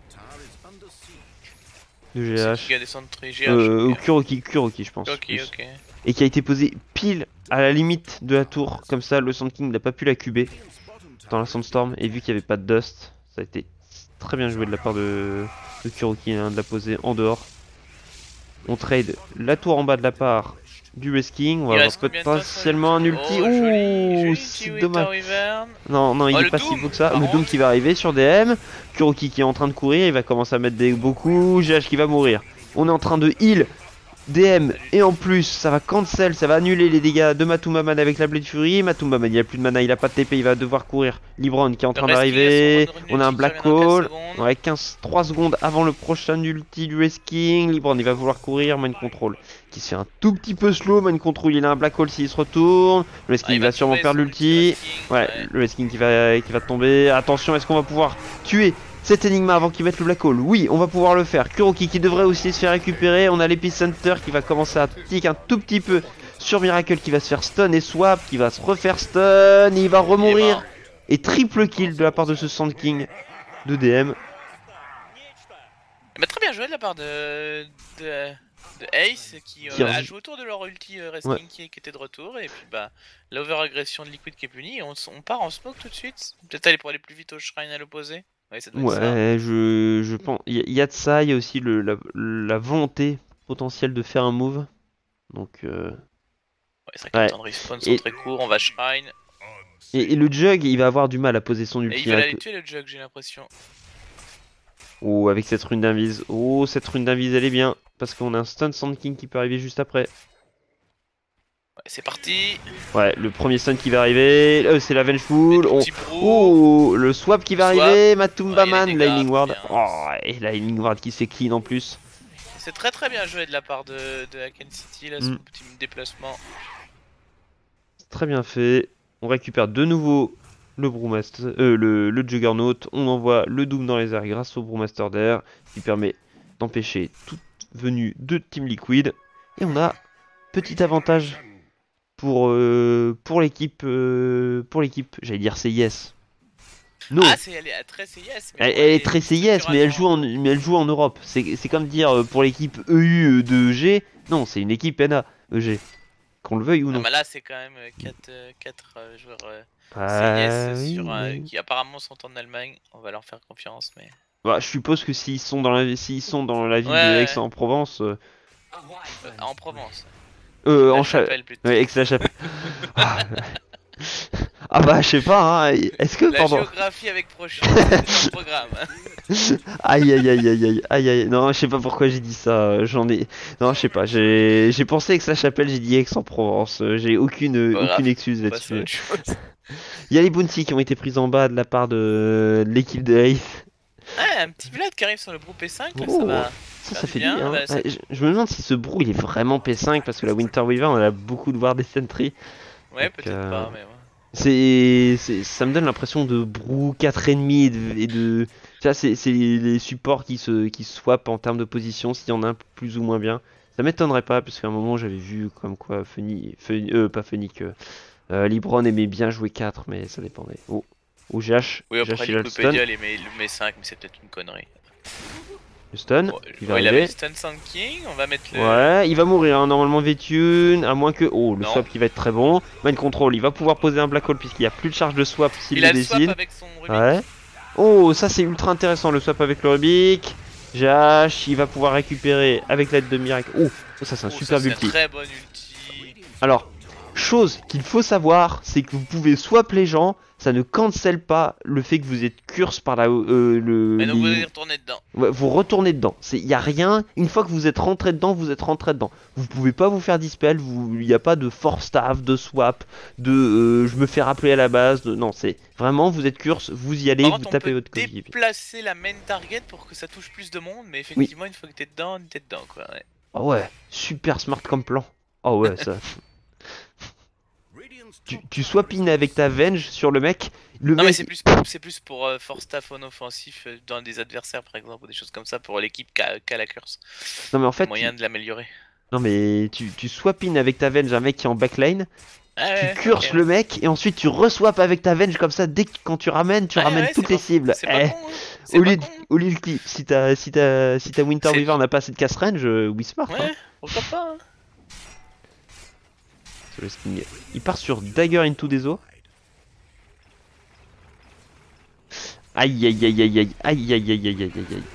de G C'est H. qui a des centres G H. Euh, ok. Kuroki, Kuroki je pense. Ok, plus. ok. Et qui a été posé pile à la limite de la tour. Comme ça, le Sand King n'a pas pu la cuber dans la Sandstorm. Et vu qu'il n'y avait pas de dust, ça a été très bien joué de la part de, de Kuroki hein, de la poser en dehors. On trade la tour en bas de la part du Res King. On va Il avoir reste combien de temps sur potentiellement un le- ulti. Oh, joli, joli Ouh, petit c'est Winter dommage. Wyvern. Non, non, il Oh, est le pas Doom, si beau que ça. par Le Doom contre. qui va arriver sur D M. Kuroki qui est en train de courir. Il va commencer à mettre des beaucoup. G H qui va mourir. On est en train de heal D M et en plus ça va cancel, ça va annuler les dégâts de Matumbaman avec la Blade Fury. Matumbaman il a plus de mana, il a pas de T P, il va devoir courir. Libron qui est en train Le Res King a d'arriver. son run On a un ulti qui Black revient dans quinze Hole. secondes. Ouais, quinze, trois secondes avant le prochain ulti du Res King. Libron il va vouloir courir. Mind Control qui se fait un tout petit peu slow. Mind Control il a un Black Hole s'il se retourne. Le Res Ah, King il va sûrement tomber, perdre son l'ulti. Res King, Ouais, le Res King qui va, qui va tomber. Attention, est-ce qu'on va pouvoir tuer cet Enigma avant qu'il mette le Black Hole? Oui, on va pouvoir le faire. Kuroki qui devrait aussi se faire récupérer. On a l'Epicenter qui va commencer à tick un tout petit peu sur Miracle qui va se faire stun et swap, qui va se refaire stun. Il va remourir. Et triple kill de la part de ce Sand King de D M. Mais très bien joué de la part de, de, de Ace qui, Qui euh, rev- a joué autour de leur ulti euh, Resting Ouais. qui, qui était de retour. Et puis bah, l'over-agression de Liquid qui est punie. Et on, s- on part en smoke tout de suite. Peut-être aller pour aller plus vite au shrine à l'opposé. Ouais, ça doit être ça. Ouais, je, je pense. Il y, a- il y a de ça, il y a aussi le, la, la volonté potentielle de faire un move. Donc, euh, Ouais, c'est vrai que les ouais. temps de respawn sont Et, très courts. On va shrine. et, et le jug, il va avoir du mal à poser son Et ulti. ils veulent Hein, aller que- tuer le jug, j'ai l'impression. Oh, avec cette rune d'invise. Oh, cette rune d'invise, elle est bien. Parce qu'on a un stun Sand King qui peut arriver juste après. Ouais, c'est parti. Ouais, le premier stun qui va arriver. Euh, c'est la Vengeful. On... Petit brou. Oh, le swap qui va Swap. arriver. Matumba Ouais, il y a Man, les la dégâts, healing très ward. bien. Oh, et la healing ward qui se fait clean en plus. C'est très très bien joué de la part de, de Haken City, là, Mm. son petit déplacement. C'est très bien fait. On récupère de nouveau le Brewmaster, euh, le, le Juggernaut. On envoie le Doom dans les airs grâce au Brewmaster d'air qui permet d'empêcher toute venue de Team Liquid. Et on a petit avantage pour, euh, pour l'équipe. euh, pour l'équipe, j'allais dire C I S. Non, Ah, c'est, elle est très C I S. Mais elle, bon, elle est très C I S, mais elle joue en, structurellement- mais elle joue en Europe. C'est c'est comme dire euh, pour l'équipe E U de E G. Non, c'est une équipe N A E G. Qu'on le veuille ou Non, non. mais là, c'est quand même quatre joueurs euh, Ah, C I S oui, sur, euh, mais- qui apparemment sont en Allemagne. On va leur faire confiance, mais. Bah, je suppose que s'ils sont dans la, s'ils sont dans la ville Ouais, de ouais. Aix-en-Provence, euh, Euh, en Provence. euh, La en cha... chapelle plutôt. ouais, Aix-la-Chapelle. ah, ah bah, je sais pas, hein. Est-ce que La pendant... géographie avec Prochine, c'est dans le programme. Aïe, aïe, aïe, aïe, aïe, aïe, aïe. Non, je sais pas pourquoi j'ai dit ça. euh, J'en ai... Non, je sais pas. J'ai j'ai pensé Aix-la-Chapelle, j'ai dit Aix-en-Provence. euh, J'ai aucune, Pas aucune grave, excuse on passe à là-dessus. autre chose. Il y a les bounties qui ont été prises en bas de la part de, de l'équipe de Ace. Ah, un petit Vlad qui arrive sur le groupe P cinq, là, ça Oh, va. ça, faire ça du fait bien, bien. Hein. bah, ça- Ouais, je, je me demande si ce brou il est vraiment P cinq parce que la Winter Weaver on a beaucoup de War des Sentry. Ouais, Donc, peut-être euh, pas, mais ouais. C'est, c'est- ça me donne l'impression de brou quatre et demi et de, et de- tu vois, c'est c'est les supports qui se, qui se swappent en termes de position s'il y en a un plus ou moins bien. Ça m'étonnerait pas parce qu'à un moment j'avais vu comme quoi Funny, Fun- euh, pas Funic, euh, euh, Libron aimait bien jouer quatre mais ça dépendait. Oh, oh G H, Oui, après G H il a le stun, Liquipédia, il met, il met cinq, mais c'est peut-être une connerie. le stun, Bon, il va ouais, il avait arriver. le stun Sand King, on va mettre le. Ouais, il va mourir hein, normalement Vétune, à moins que... Oh, le Non. swap qui va être très bon. Mind control, il va pouvoir poser un black hole puisqu'il n'y a plus de charge de swap s'il Il le a le swap décide. avec son Rubik. Ouais. Oh, ça c'est ultra intéressant le swap avec le Rubik. G H, il va pouvoir récupérer avec l'aide de Miracle. Oh, ça c'est un Oh, super ça, c'est ulti. un très bon ulti. Alors, chose qu'il faut savoir, c'est que vous pouvez swap les gens, ça ne cancelle pas le fait que vous êtes curse par la, euh, le... Mais donc vous les- allez retourner dedans. Ouais, vous retournez dedans. Il n'y a rien. Une fois que vous êtes rentré dedans, vous êtes rentré dedans. Vous pouvez pas vous faire dispel. Il n'y a pas de force staff, de swap, de euh, je me fais rappeler à la base. De... Non, c'est vraiment vous êtes curse, vous y allez, Par vous contre, on tapez peut votre coéquipier. déplacer la main target pour que ça touche plus de monde, mais effectivement, une fois que t'es dedans, t'es dedans quoi. Ouais. Oh ouais, super smart comme plan. Oh ouais, ça. tu, tu swap in avec ta venge sur le mec. Le Non, mais mec. c'est plus, c'est plus pour euh, force staff en offensif euh, dans des adversaires par exemple, ou des choses comme ça pour l'équipe qui a, qui a la curse. Non mais en fait. Moyen tu- de l'améliorer. Non mais tu, tu swap in avec ta venge un mec qui est en backline. Ah, Tu ouais, curses ok. le mec et ensuite tu reswap avec ta venge comme ça. Dès que quand tu ramènes, tu Ouais, ramènes ouais, toutes c'est les pas- cibles. C'est pas Eh. con, hein. C'est Au pas lieu, de, con. au lieu de clip, si ta si ta si ta Winter C'est- Weaver n'a pas assez de cast range, euh, oui smart. hein. Ouais, pourquoi pas. hein. Sur le sting. Il part sur Dagger into des eaux. Aïe aïe aïe aïe aïe aïe aïe aïe aïe aïe aïe aïe.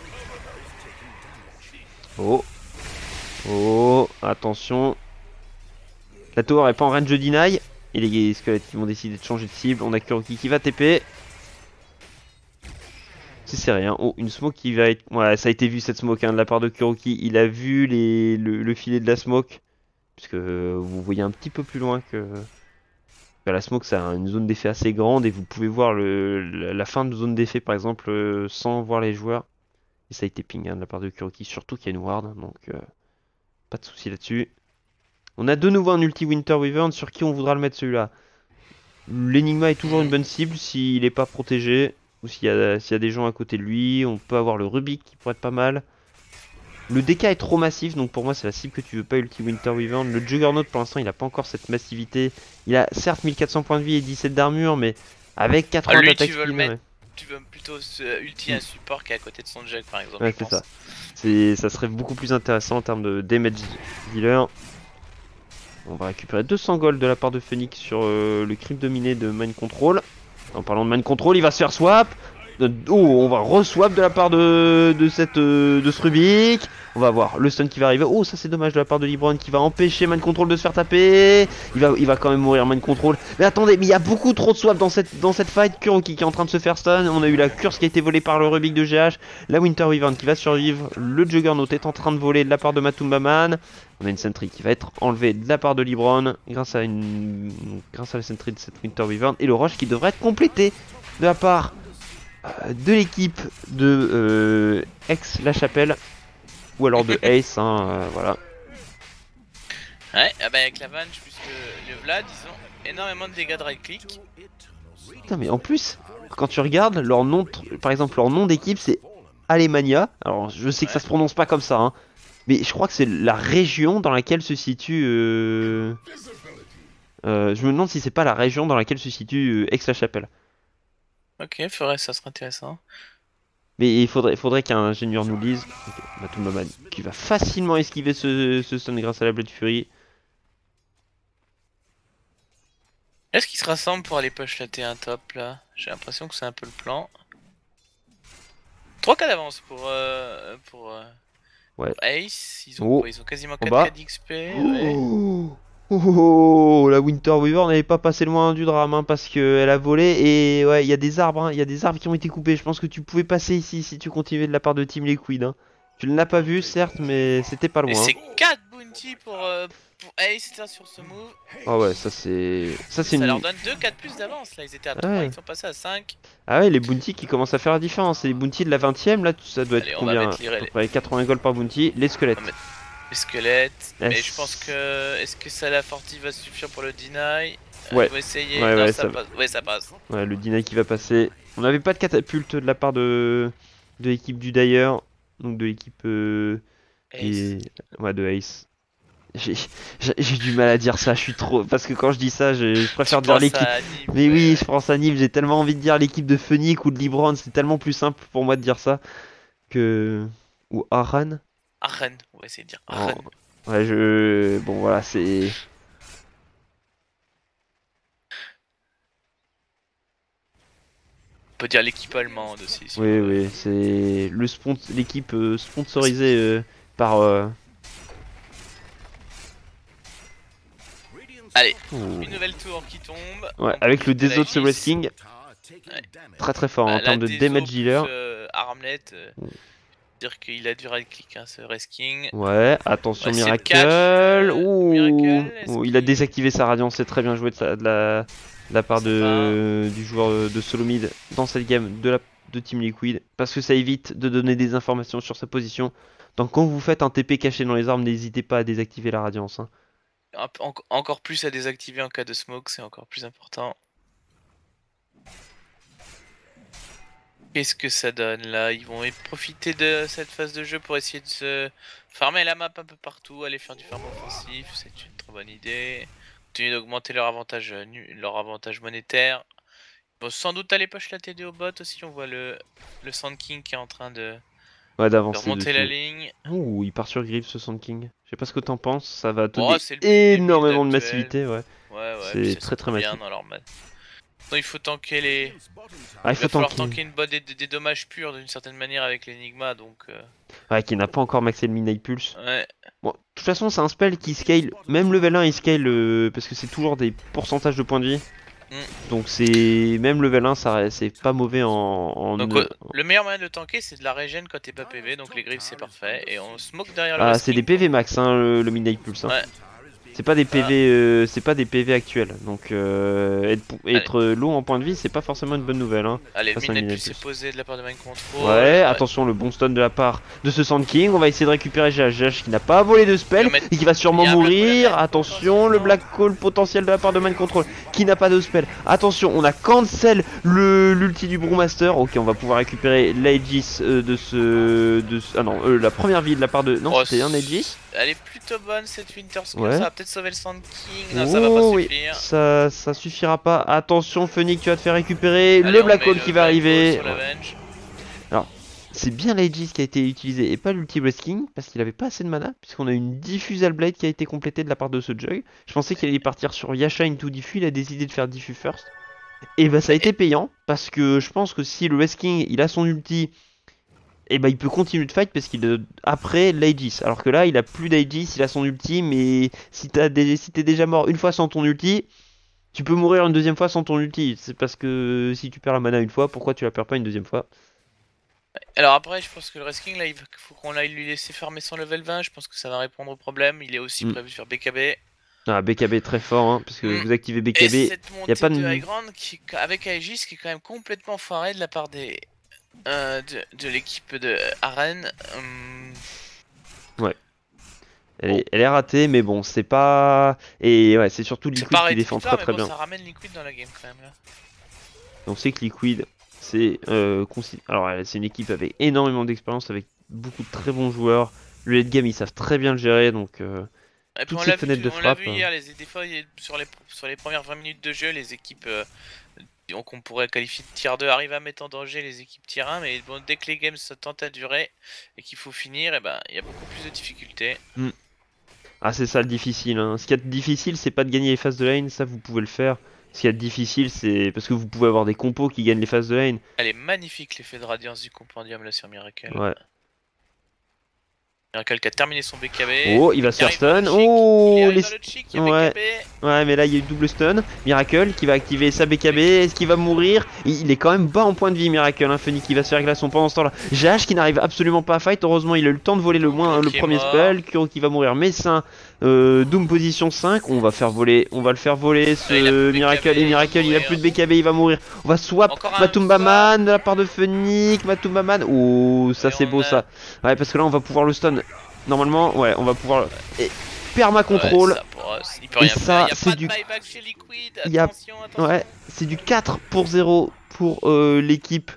Oh oh attention. La tower est pas en range de deny. Et les squelettes qui vont décider de changer de cible. On a Kuroki qui va T P. C'est rien. Oh, une smoke qui va être... Ouais, ça a été vu cette smoke hein, de la part de Kuroki. Il a vu les... le, le filet de la smoke. Puisque euh, vous voyez un petit peu plus loin que... que la smoke, ça a une zone d'effet assez grande. Et vous pouvez voir le... la la fin de zone d'effet, par exemple, euh, sans voir les joueurs. Et ça a été ping hein, de la part de Kuroki. Surtout qu'il y a une ward. Donc, euh, pas de souci là-dessus. On a de nouveau un ulti Winter Wyvern. Sur qui on voudra le mettre celui-là? L'Enigma est toujours une bonne cible s'il n'est pas protégé. Ou s'il y, a, s'il y a des gens à côté de lui. On peut avoir le Rubik qui pourrait être pas mal. Le D K est trop massif, donc pour moi c'est la cible que tu veux pas ulti Winter Wyvern. Le Juggernaut pour l'instant il a pas encore cette massivité. Il a certes mille quatre cents points de vie et dix-sept d'armure, mais avec Ah, quatre-vingts lui, d'attaque tu veux le speed, mettre ouais. tu veux plutôt ce ulti un support qui est à côté de son jug par exemple. Ouais, c'est ça. C'est, ça serait beaucoup plus intéressant en termes de damage dealer. On va récupérer deux cents gold de la part de Phoenix sur euh, le creep dominé de Mind Control. En parlant de Mind Control, il va se faire swap. Oh, on va re-swap de la part de, de, cette, euh, de ce Rubik. On va voir le stun qui va arriver. Oh, ça c'est dommage de la part de LeBron qui va empêcher Mind Control de se faire taper. Il va, il va quand même mourir Mind Control. Mais attendez, mais il y a beaucoup trop de swap dans cette, dans cette fight. Kuroki qui est en train de se faire stun. On a eu la curse qui a été volée par le Rubik de G H. La Winter Wyvern qui va survivre. Le Juggernaut est en train de voler de la part de Matumbaman. On a une sentry qui va être enlevée de la part de LeBron grâce à une, grâce à la sentry de cette Winter Wyvern. Et le rush qui devrait être complété de la part de l'équipe de euh, Aix La Chapelle ou alors de Ace, hein, euh, voilà. Ouais, ah bah avec la Venge, puisque le Vlad, ils ont énormément de dégâts de right click. Putain, mais en plus, quand tu regardes leur nom, par exemple, leur nom d'équipe c'est Alemania. Alors je sais que ouais. ça se prononce pas comme ça, hein, mais je crois que c'est la région dans laquelle se situe. Euh... Euh, je me demande si c'est pas la région dans laquelle se situe euh, Aix La Chapelle. Ok, faudrait, ça serait intéressant. Mais il faudrait, faudrait qu'un ingénieur nous lise. Okay, Matumbaman qui va facilement esquiver ce, ce stun grâce à la Blade Fury. Est-ce qu'ils se rassemblent pour aller push la T un top là? J'ai l'impression que c'est un peu le plan. trois K d'avance pour, euh, pour, euh, ouais. pour Ace. Ils ont, oh. quoi, ils ont quasiment quatre K d'X P. Oh. Ouais. Oh, oh, oh, la Winter Weaver n'avait pas passé loin du drame hein, parce qu'elle a volé et ouais il y a des arbres, hein, il y a des arbres qui ont été coupés. Je pense que tu pouvais passer ici si tu continuais de la part de Team Liquid. Hein. Tu ne l'as pas vu certes mais c'était pas loin. Et c'est quatre bounty pour, euh, pour Ace ça, sur ce move. Ah ouais ça c'est... Ça, ça une... leur donne deux quatre plus d'avance là, ils étaient à trois, ouais. Ils sont passés à cinq. Ah ouais les bounty qui commencent à faire la différence. Et les bounty de la vingtième là ça doit être Allez, combien? Les... quatre-vingts gold par bounty. Les squelettes. Les squelettes, mais je pense que... Est-ce que ça la forti va suffire pour le deny? Ouais. Il va essayer, ouais, non, ouais, ça, ça... Passe. Ouais ça passe. Ouais le deny qui va passer. On n'avait pas de catapulte de la part de, de l'équipe du Dyer. Donc de l'équipe euh... et... ouais, de Ace. J'ai du mal à dire ça, je suis trop... Parce que quand je dis ça, je, je préfère dire l'équipe... Mais oui, ouais. Je pense à Nîmes, j'ai tellement envie de dire l'équipe de Phoenix ou de LeBron, c'est tellement plus simple pour moi de dire ça que... Ou Aran. Aran, on va essayer de dire Aran. Oh. Ouais, je... Bon, voilà, c'est... On peut dire l'équipe allemande aussi. Si oui, oui, c'est le spon... l'équipe euh, sponsorisée euh, par... Euh... Allez, Ouh. Une nouvelle tour qui tombe. Ouais, avec le Deso de ce King. Ouais. Très très fort bah, en termes de damage dealer. Euh, Armlet, euh, mmh. Dire qu'il a du right click hein, ce Resking. Ouais, attention ouais, Miracle. Euh, Ouh. Miracle Ouh, il a désactivé sa radiance, c'est très bien joué de, sa, de, la, de la part de, du joueur de solo mid dans cette game de, la, de Team Liquid. Parce que ça évite de donner des informations sur sa position. Donc quand vous faites un T P caché dans les armes, n'hésitez pas à désactiver la radiance. Hein. En encore plus à désactiver en cas de smoke, c'est encore plus important. Qu'est-ce que ça donne là? Ils vont profiter de cette phase de jeu pour essayer de se farmer la map un peu partout, aller faire du farm offensif, c'est une très bonne idée. Continuer d'augmenter leur avantage, leur avantage monétaire. Ils vont sans doute aller push la T D au bot aussi, on voit le, le Sand King qui est en train de, ouais, d'avancer de remonter la ligne. Ouh, il part sur Griff ce Sand King. Je sais pas ce que t'en penses, ça va te oh, donner énormément de massivité, ouais. Ouais, ouais, c'est très très massif. Dans leur man. Non, il faut tanker les. Ah, il faut il va falloir tanker. tanker une bonne des, des dommages purs d'une certaine manière avec l'Enigma donc. Euh... Ouais, qui n'a pas encore maxé le Midnight Pulse. Ouais. Bon, de toute façon, c'est un spell qui scale, même level un il scale euh, parce que c'est toujours des pourcentages de points de vie. Mm. Donc c'est même level un, ça c'est pas mauvais en. en donc, euh, le meilleur moyen de tanker c'est de la régène quand t'es pas P V, donc les griffes c'est parfait. Et on smoke derrière le. Ah, c'est des P V max hein, le, le Midnight Pulse. Hein. Ouais. C'est pas des P V, euh, c'est pas des P V actuels. Donc euh, être, être low en point de vie, c'est pas forcément une bonne nouvelle. Hein. Allez, le Midnight Pulse est posé de la part de Mind Control. Ouais, ouais, attention, le bon stun de la part de ce Sand King. On va essayer de récupérer G H G H qui n'a pas volé de spell et qui va sûrement mourir. Attention, le Black Call potentiel de la part de Mind Control qui n'a pas de spell. Attention, on a cancel l'ulti du Brewmaster. Ok, on va pouvoir récupérer l'Aegis euh, de ce. De ce... Ah non, euh, la première vie de la part de. Non, oh, c'était un Aegis. elle est plutôt bonne cette Winter Skull, Ouais. ça va peut-être sauver le Sand King. Non, ça va pas Oh oui, suffire. ça, ça suffira pas. Attention, Phoenix, tu vas te faire récupérer. Allez, Le on Black met Hole le qui va Black Hole arriver. sur Ouais. l'Avenge. Alors, c'est bien l'Aegis qui a été utilisé et pas l'Ulti Blast King parce qu'il avait pas assez de mana, puisqu'on a une Diffusal Blade qui a été complétée de la part de ce Jug. Je pensais qu'il allait partir sur Yasha into Diffus, il a décidé de faire Diffus first. Et bah ça a été payant parce que je pense que si le West King il a son ulti, et bah il peut continuer de fight parce qu'il a après l'Aegis. Alors que là il a plus d'Aegis, il a son ulti, mais si t'as dé- si t'es déjà mort une fois sans ton ulti, tu peux mourir une deuxième fois sans ton ulti. C'est parce que si tu perds la mana une fois, pourquoi tu la perds pas une deuxième fois? Alors après, je pense que le Resking, là, il faut qu'on aille lui laisser farmer son level vingt. Je pense que ça va répondre au problème. Il est aussi Mm. prévu sur B K B. Ah, B K B très fort, hein, parce que Mm. vous activez B K B, Et il cette n'y a pas montée de de... high ground qui, avec Aegis qui est quand même complètement foirée de la part des euh, de, de l'équipe de Arène. Hum, Elle, est, elle est ratée, mais bon, c'est pas... Et ouais, c'est surtout c'est Liquid pas qui défend rédhibitoire, très mais très bon, bien. ça ramène Liquid dans la game quand même là. On sait que Liquid, c'est euh, consi- alors elle- c'est une équipe avec énormément d'expérience, avec beaucoup de très bons joueurs. Le late game, ils savent très bien le gérer, donc euh, Et puis toutes on ces l'a vu, fenêtres de on l'a frappe. vu euh, hier, les, des fois il y a- sur les, sur les premières vingt minutes de jeu, les équipes euh, donc on pourrait qualifier de tier deux arrivent à mettre en danger les équipes tier un, mais bon, dès que les games se tentent à durer et qu'il faut finir, et ben il y a beaucoup plus de difficultés. Ah, c'est ça le difficile, hein. Ce qu'il y a de difficile, c'est pas de gagner les phases de lane, ça vous pouvez le faire. Ce qu'il y a de difficile, c'est parce que vous pouvez avoir des compos qui gagnent les phases de lane. Elle est magnifique l'effet de radiance du compendium là sur Miracle. Ouais. Miracle qui a terminé son B K B. Oh, il va se faire arrive dans stun. le chic, il Oh, arrive les... dans le chic, il y a Ouais. B K B. Ouais, mais là il y a eu double stun. Miracle qui va activer sa B K B. Est-ce qu'il va mourir? il, il est quand même bas en point de vie, Miracle. Hein, Phoenix qui va se faire glaçon pendant ce temps-là. G H qui n'arrive absolument pas à fight. Heureusement, il a eu le temps de voler le, moins, Kuro le qui est premier mort. spell. Kuro qui va mourir. Messin, euh, Doom position cinq. On va faire voler. On va le faire voler ce Ah, il a plus de Miracle. B K B, Et il va Miracle, il a mourir. plus de B K B. Il va mourir. On va swap Encore un Matumba swap. Man de la part de Phoenix. Matumba Man. Oh, ça Et c'est on beau a- ça. Ouais, parce que là on va pouvoir le stun. Normalement, ouais, on va pouvoir. Et perma Ouais, contrôle. ça pourra- il peut Et rien ça, faire. Il y a c'est pas de du- buyback chez Liquid. Il y a- Attention, attention. Ouais, c'est du quatre pour zéro pour euh, l'équipe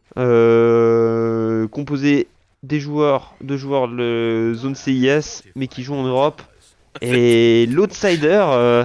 euh, composée des joueurs, de joueurs de zone C I S, mais qui jouent en Europe. Et l'outsider euh,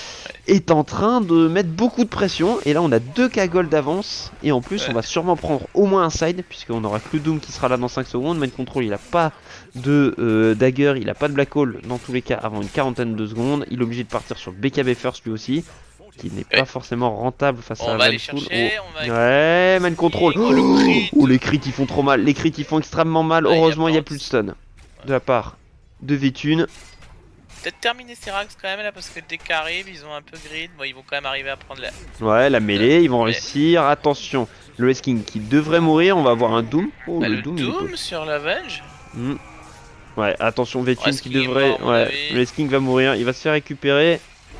est en train de mettre beaucoup de pression. Et là, on a deux K gold d'avance. Et en plus, Ouais. on va sûrement prendre au moins un side, puisqu'on aura que le Doom qui sera là dans cinq secondes. Mind Control, il a pas de euh, dagger, il a pas de black hole dans tous les cas avant une quarantaine de secondes. Il est obligé de partir sur B K B first lui aussi, qui n'est pas Ouais. forcément rentable face On à va aller Vanpool. chercher, Oh. on va- Ouais, Mind Control. Oh, le crit. Oh, les crits ils font trop mal, les crits ils font extrêmement mal. Ah, il y a Heureusement, il n'y a pas plus de de- stun de la part de Vétune. Peut-être terminer ces racks quand même là parce que dès qu'ils arrivent, ils ont un peu grid. Bon, ils vont quand même arriver à prendre la. Ouais, la mêlée, ils vont Ouais. réussir. Attention, le West King qui devrait mourir. On va avoir un Doom. Oh, Bah, le, le Doom, Doom, il est cool. sur l'Avenge. Hmm. Ouais, attention, Vétune West qui King est devrait. mort, à mon Ouais, avis. le West King va mourir. Il va se faire récupérer.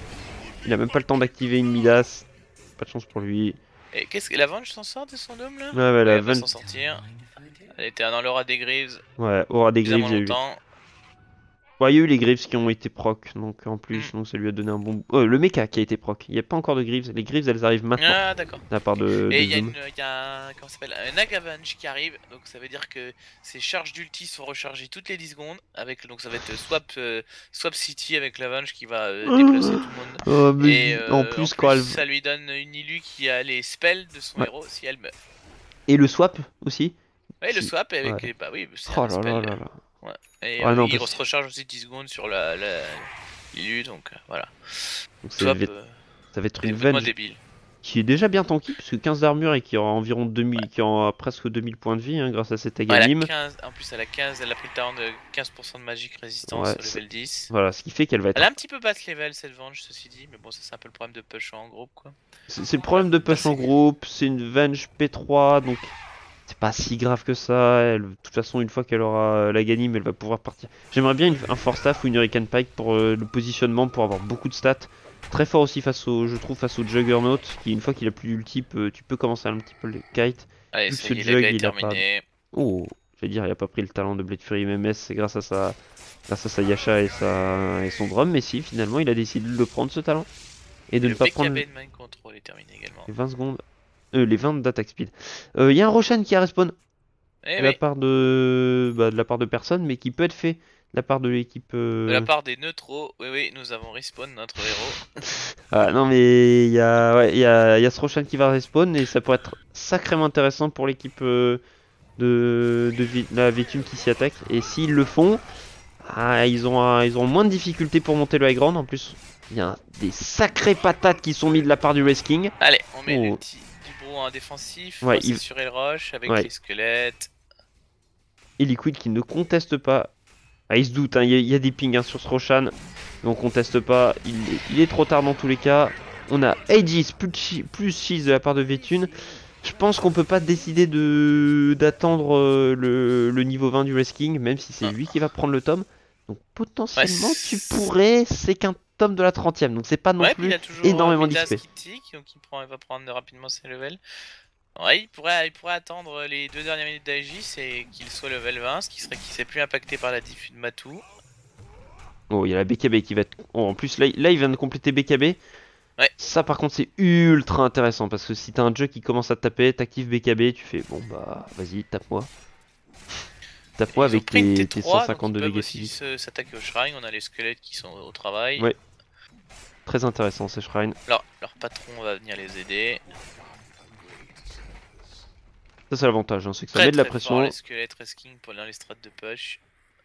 Il a même pas le temps d'activer une Midas. Pas de chance pour lui. Et qu'est-ce que l'Avenge s'en sort de son Doom là? Ouais, ouais, la elle va Van- s'en sortir. Elle était dans l'aura des Greaves Ouais, aura des suffisamment Greaves. Il y a eu... longtemps. Ouais, il y a eu les Greaves qui ont été proc. Donc en plus, Mm. donc, ça lui a donné un bon. Oh, le mecha qui a été proc. Il n'y a pas encore de Greaves. Les Greaves, elles arrivent maintenant. Ah, d'accord. De la part de, Et de il y a, Doom. une, il y a un, comment ça s'appelle, un Agavenge qui arrive, donc ça veut dire que ces charges d'ulti sont rechargées toutes les dix secondes, avec, donc ça va être swap, euh, swap City avec l'Avenge qui va euh, déplacer tout le monde. Oh, mais Et vi- euh, en plus, quand elle... ça lui donne une illu qui a les spells de son Ouais. héros si elle meurt. Et le swap aussi. Ouais, le Si- swap avec ouais. les, bah oui, c'est Oh un là là spell. là là. Et Ah euh, non, il parce- se recharge aussi dix secondes sur la, la l'illu, donc euh, voilà. Donc ça Swap, va être, euh, ça va être est une complètement Venge débile. qui est déjà bien tanky, puisque quinze d'armure et qui aura environ deux mille, qui aura presque deux mille points de vie hein, grâce à cet Ouais, elle a Aghanim. quinze, en plus elle a quinze, elle a pris le talent de quinze pour cent de magique résistance Ouais, au level dix. Voilà, ce qui fait qu'elle va être. Elle a un petit peu basse level cette Venge ceci dit, mais bon ça c'est un peu le problème de push en groupe quoi. C'est c'est le problème de push en groupe, c'est une Venge P trois, donc c'est pas si grave que ça. Elle, de toute façon, une fois qu'elle aura euh, l'Aghanim, elle va pouvoir partir. J'aimerais bien une- un Force Staff ou une Hurricane Pike pour euh, le positionnement, pour avoir beaucoup de stats. Très fort aussi face au, je trouve, face au Juggernaut, qui une fois qu'il a plus d'ulti, peut- tu peux commencer un petit peu le kite. Allez, Vu que ça ce y est, Jug, la gueule est il a pas- terminée. Oh, je vais dire, il a pas pris le talent de Blade Fury M M S, c'est grâce à sa, grâce à sa Yasha et, sa, et son drum, mais si, finalement, il a décidé de le prendre ce talent. Et de Et ne le pas B K B prendre de Mind Control est terminé également. les vingt secondes, euh, les vingt d'attaque speed. Il y a un Roshan qui a respawn Eh de la oui, part de, bah, de la part de personne, mais qui peut être fait de la part de l'équipe. Euh... De la part des neutraux, oui, oui, nous avons respawn notre héros. Ah, non, mais il y a, ouais, il y a, il y a Srochan qui va respawn et ça pourrait être sacrément intéressant pour l'équipe euh, de, de Vi- la Vétune qui s'y attaque. Et s'ils le font, ah, ils, ont, un- ils ont moins de difficultés pour monter le high ground. En plus, il y a des sacrées patates qui sont mises de la part du Wraith King. Allez, on met Oh. le petit du bro en défensif, Ouais, on va il- s'assurer le rush avec Ouais. les squelettes. Et Liquid qui ne conteste pas. Ah, il se doute, hein, il y, a- il y a des pings hein, sur Srochan. Mais on conteste pas. Il, est- il est trop tard dans tous les cas. On a Aegis plus, chi- plus cheese de la part de Vétune. Je pense qu'on peut pas décider de d'attendre euh, le, le niveau vingt du Wraith King, même si c'est Ah. lui qui va prendre le tome. Donc potentiellement Ouais, tu c'est- pourrais, c'est qu'un tome de la trentième, donc c'est pas non ouais, puis plus il a toujours énormément euh, Midas d'X P. qui tic, donc il, prend, il va prendre rapidement ses levels. Ouais, il pourrait, il pourrait attendre les deux dernières minutes d'Aegis et qu'il soit level vingt, ce qui serait qu'il s'est plus impacté par la diff de Matou. Oh, il y a la B K B qui va être... Oh, en plus là, là il vient de compléter B K B. Ouais. Ça par contre c'est ultra intéressant parce que si t'as un jeu qui commence à te taper, t'actives B K B, tu fais bon bah vas-y tape-moi. Tape-moi Ils ont avec pris une tes, T tes trois, cent cinquante de donc ils dégâts peuvent aussi physiques. se- s'attaquer au shrine, on a les squelettes qui sont au travail. Ouais. Très intéressant ces shrines. Leur, leur patron va venir les aider. Ça c'est l'avantage, hein, c'est que ça Très, met de la très pression. fort, les squelettes resking pour les strats de push.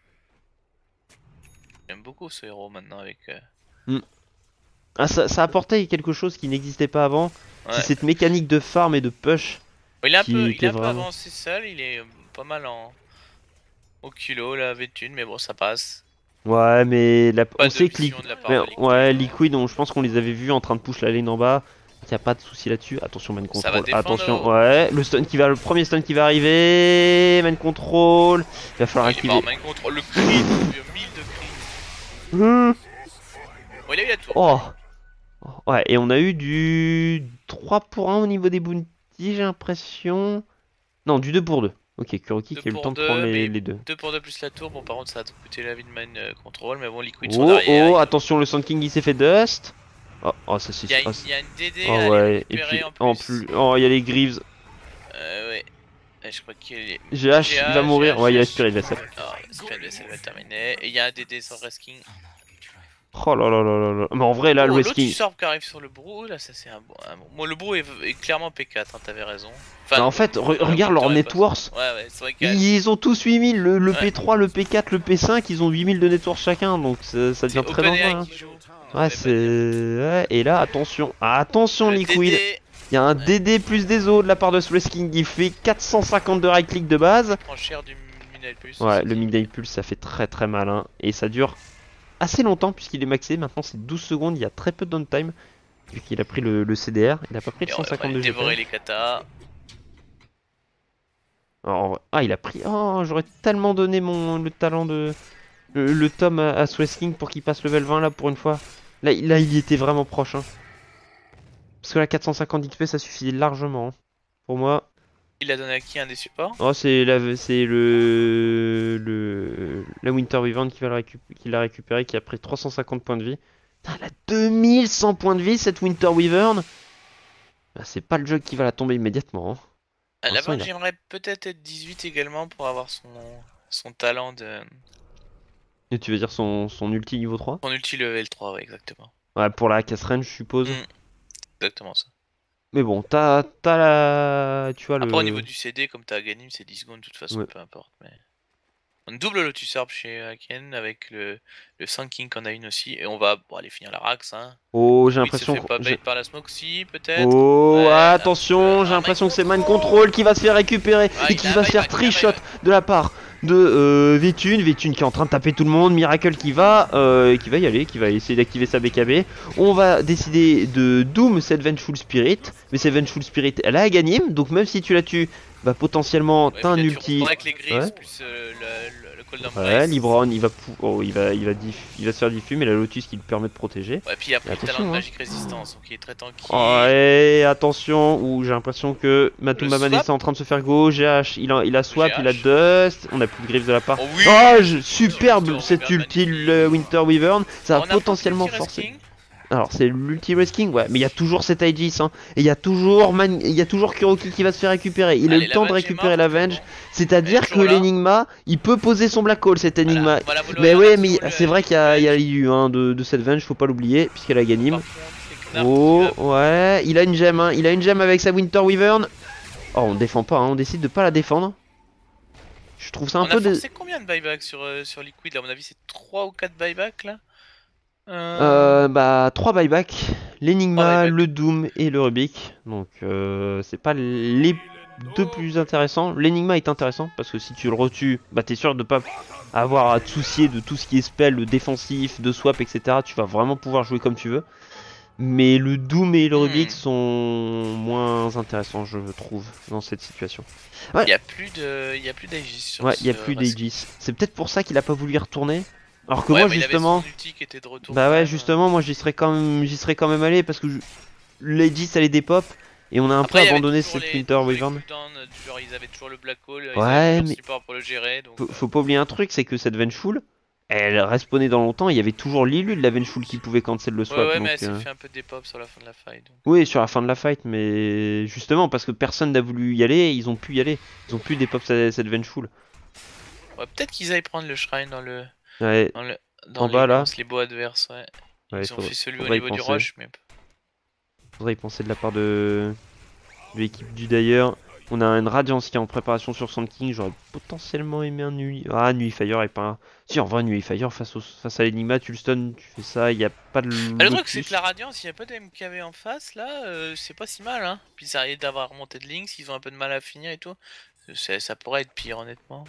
J'aime beaucoup ce héros maintenant avec... euh, Ah, ça, ça apportait quelque chose qui n'existait pas avant. Ouais. C'est cette mécanique de farm et de push. Il est un qui peu, il était est un peu vraiment- avancé seul, il est euh, pas mal en... au kilo la Vétune, mais bon ça passe. Ouais, mais la... Pas on de sait que mission Liquid... de la part mais, de Liquid. ouais, Liquid, on- je pense qu'on les avait vus en train de push la lane en bas. Il n'y a pas de souci là-dessus. Attention, man Ça va control. défendre Attention, au- ouais. Le stun qui va, le premier stun qui va arriver. Man control. Il va falloir Il est activer. pas en main contre le crit, il y a mille de crit. Hum. Bon, il a eu la tour. Oh. Ouais, et on a eu du trois pour un au niveau des bounties, j'ai l'impression. Non, du deux pour deux. Ok, Kuroki deux qui a eu le pour temps de deux, prendre les, mais les deux. deux pour deux plus la tour, bon par contre ça a coûté la vie de man euh, control, mais bon Liquid Oh, sont derrière. oh, il- attention, le Sand King il s'est fait dust. Oh, oh ça c'est. Il y, a oh, une, c'est- il y a une D D oh, à aller ouais, et récupérer puis en plus. en plus. Oh, il y a les Greaves. Euh, ouais. Et je crois qu'il est... G H, il va mourir. Ouais, il y a Spirit Vessel. Oh, Spirit Vessel va terminer. Et il y a un D D sur Resking. Oh là là là là là. Mais en vrai, là, Oh, le l'autre West King. Usurp qui arrive sur le brou, là ça c'est un bon... un bon- Bon, le brou est, est clairement P quatre, hein, t'avais raison. Enfin, Bah, en non, fait, re- le regarde leur Victor est networks. pas- Ouais, ouais, c'est vrai que... Ils ont tous huit mille. Le, le Ouais. P trois, le P quatre, le P cinq, ils ont huit mille de network chacun. Donc ça, ça c'est devient très dangereux. OpenAI hein. qui joue. Ouais, c'est. Ouais, et là, attention. Attention, Le Liquid. D D, Il y a un Ouais. D D plus des os de la part de Wraith King qui fait quatre cent cinquante de right click de base. prend cher du Midnight Pulse. Ouais, aussi. le Midday Pulse ça fait très très mal hein. Et ça dure assez longtemps puisqu'il est maxé. Maintenant c'est douze secondes, il y a très peu de downtime. Vu qu'il a pris le, le C D R, il a pas pris le Et on cent va cinquante de aller dévorer G P. les katas. Alors, en vrai- ah il a pris... Oh j'aurais tellement donné mon le talent de... Le, le tome à, à Wraith King pour qu'il passe level vingt là pour une fois. Là, il- là il y était vraiment proche hein. Parce que la quatre cent cinquante d'X P ça suffisait largement hein. Pour moi. Il a donné à qui un des supports? Oh c'est la c'est le le la Winter Wyvern qui va le récup... qui l'a récupéré, qui a pris trois cent cinquante points de vie. Putain, elle a deux mille cent points de vie cette Winter Wyvern. Bah, c'est pas le jeu qui va la tomber immédiatement. hein. À la l'instant, base, il a- j'aimerais peut-être être dix-huit également pour avoir son, son talent de. Et tu veux dire son, son ulti niveau trois? Son ulti level trois, ouais, exactement. Ouais, pour la casse range je suppose. Mm. Exactement ça. Mais bon, t'as t'as la... Tu vois le... Après, au niveau du C D, comme t'as à gagner, c'est dix secondes de toute façon, Ouais. peu importe. Mais... On double Lotus Orb chez Aken avec le, le cinq King qu'on a une aussi. Et on va bon, aller finir la Rax. Hein. Oh, j'ai Oui, l'impression... se fait pas j'ai- bait par la smoke si, peut-être. Oh, Ouais, attention, un j'ai peu- l'impression un que c'est mind Mind Control qui va se faire récupérer Ah, et il qui a va un se faire buyback, il a un trichot buyback. de la part de euh, Vétune. Vétune qui est en train de taper tout le monde. Miracle qui va, euh, qui va y aller, qui va essayer d'activer sa B K B. On va décider de Doom cette Vengeful Spirit. Mais cette Vengeful Spirit, elle a gagné. Donc même si tu la tues, bah potentiellement Ouais, t'as un puis là, tu ulti. reprends avec les griffes Ouais. plus euh, le, le, le cooldown Ouais, price. Libron, il va, pou- oh, il va, il va, diff- il va se faire diffus, mais la Lotus qui le permet de protéger. Ouais, puis après, le Attention, talent de hein. magique résistance, donc il est très tanky. Oh, et attention, où j'ai l'impression que Matuma Le Mané swap. est en train de se faire go. G H, il a, il a swap, il a G H. dust. On a plus de griffes de la part. Oh oui. Oh, je- superbe Winter cette Wyvern, ulti magnifique. le Winter Wyvern. Ça On va a potentiellement pas de petit forcer. Resking. Alors c'est l'Ultimate King, ouais, mais il y a toujours cet Aegis, hein. Et il y a toujours Man... il y a toujours Kuroki qui va se faire récupérer. Il a eu Allez, le temps de l'Avenge est récupérer morte, l'Avenge. bon. Elle C'est-à-dire est que toujours là. l'Enigma, il peut poser son Black Hole, cet Voilà, Enigma. voilà, vous Mais l'aurez, on a ouais, mais toujours le- c'est vrai qu'il y a, il y a Venge. l'I U hein, de, de cette Venge, faut pas l'oublier, puisqu'elle a gagné. Par contre, c'est Knarf Oh, qui va- ouais, il a une gemme, hein. Il a une gemme avec sa Winter Wyvern. Oh, on défend pas, hein. On décide de pas la défendre. Je trouve ça un On peu... a dé- forcé combien de buybacks sur, euh, sur Liquid là? À mon avis, c'est trois ou quatre buybacks là. Euh... Euh, bah, trois buybacks, l'Enigma, buybacks. le Doom et le Rubik. Donc, euh, c'est pas les deux plus intéressants. L'Enigma est intéressant parce que si tu le retues, bah, t'es sûr de pas avoir à te soucier de tout ce qui est spell, de défensif, de swap, et cetera. Tu vas vraiment pouvoir jouer comme tu veux. Mais le Doom et le Rubik Hmm. sont moins intéressants, je trouve, dans cette situation. Ouais, Il y a plus de, il y a plus d'Aegis sur ouais, il y a ce plus rescue. d'Aegis. C'est peut-être pour ça qu'il a pas voulu y retourner. Alors que Ouais, moi, mais justement. il avait son ulti qui était de retour. Bah quand ouais, même. justement, moi j'y serais quand même, j'y serais quand même allé parce que je... l'Aegis elle est des pop et on a un Après, peu il y avait abandonné toujours cette les, Winter toujours les Wyvern. cooldowns, euh, du genre ils avaient toujours le Black Hole, ils Ouais, avaient plusieurs mais supports pour le gérer. Donc, faut, euh, faut pas oublier un truc, c'est que cette Vengeful, elle respawnait dans longtemps, il y avait toujours l'illu de la Vengeful qui pouvait cancel le Ouais, swap. ouais, mais elle Donc, s'est euh, fait un peu des pops sur la fin de la fight. donc. oui, sur la fin de la fight, mais justement parce que personne n'a voulu y aller, ils ont pu y aller. Ils ont pu des pops cette, cette Vengeful. Ouais, peut-être qu'ils aillent prendre le shrine dans le, Ouais, dans le, dans en les, bas là. les beaux adverses. Ouais. Ouais, Ils ont faudrait, fait celui au faudrait y niveau du penser. rush, mais Faudrait y penser de la part de, de l'équipe du d'ailleurs. On a une Radiance qui est en préparation sur Sand King. J'aurais potentiellement aimé un Nuit. Ah, Nullifire est pas. Si, en vrai, Nullifire face, au... face à l'Enigma, tu le stun, tu fais ça, il n'y a pas de Bah, le truc, c'est lotus. que la Radiance, il y a pas de M K V en face là, euh, c'est pas si mal. Hein. Puis ça arrive d'avoir remonté de Lynx, ils ont un peu de mal à finir et tout. C'est- Ça pourrait être pire, honnêtement.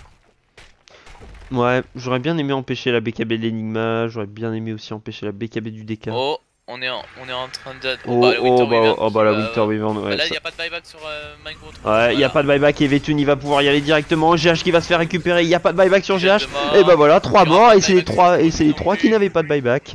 Ouais, j'aurais bien aimé empêcher la B K B de l'Enigma. J'aurais bien aimé aussi empêcher la B K B du D K. Oh, on est en, on est en train de. Oh, bah, le Winter oh, bah, Wyvern oh, qui bah, la va- Winter Wyvern, ouais. Bah, là, il ça- n'y a pas de buyback sur euh, Minecraft. Ouais, il n'y a pas de buyback et Vetun il va pouvoir y aller directement. G H qui va se faire récupérer, il n'y a pas de buyback sur G H. Et bah voilà, trois Il y aura morts pas et de c'est les buyback sur trois et Groot c'est les non trois qui plus. n'avaient pas de buyback.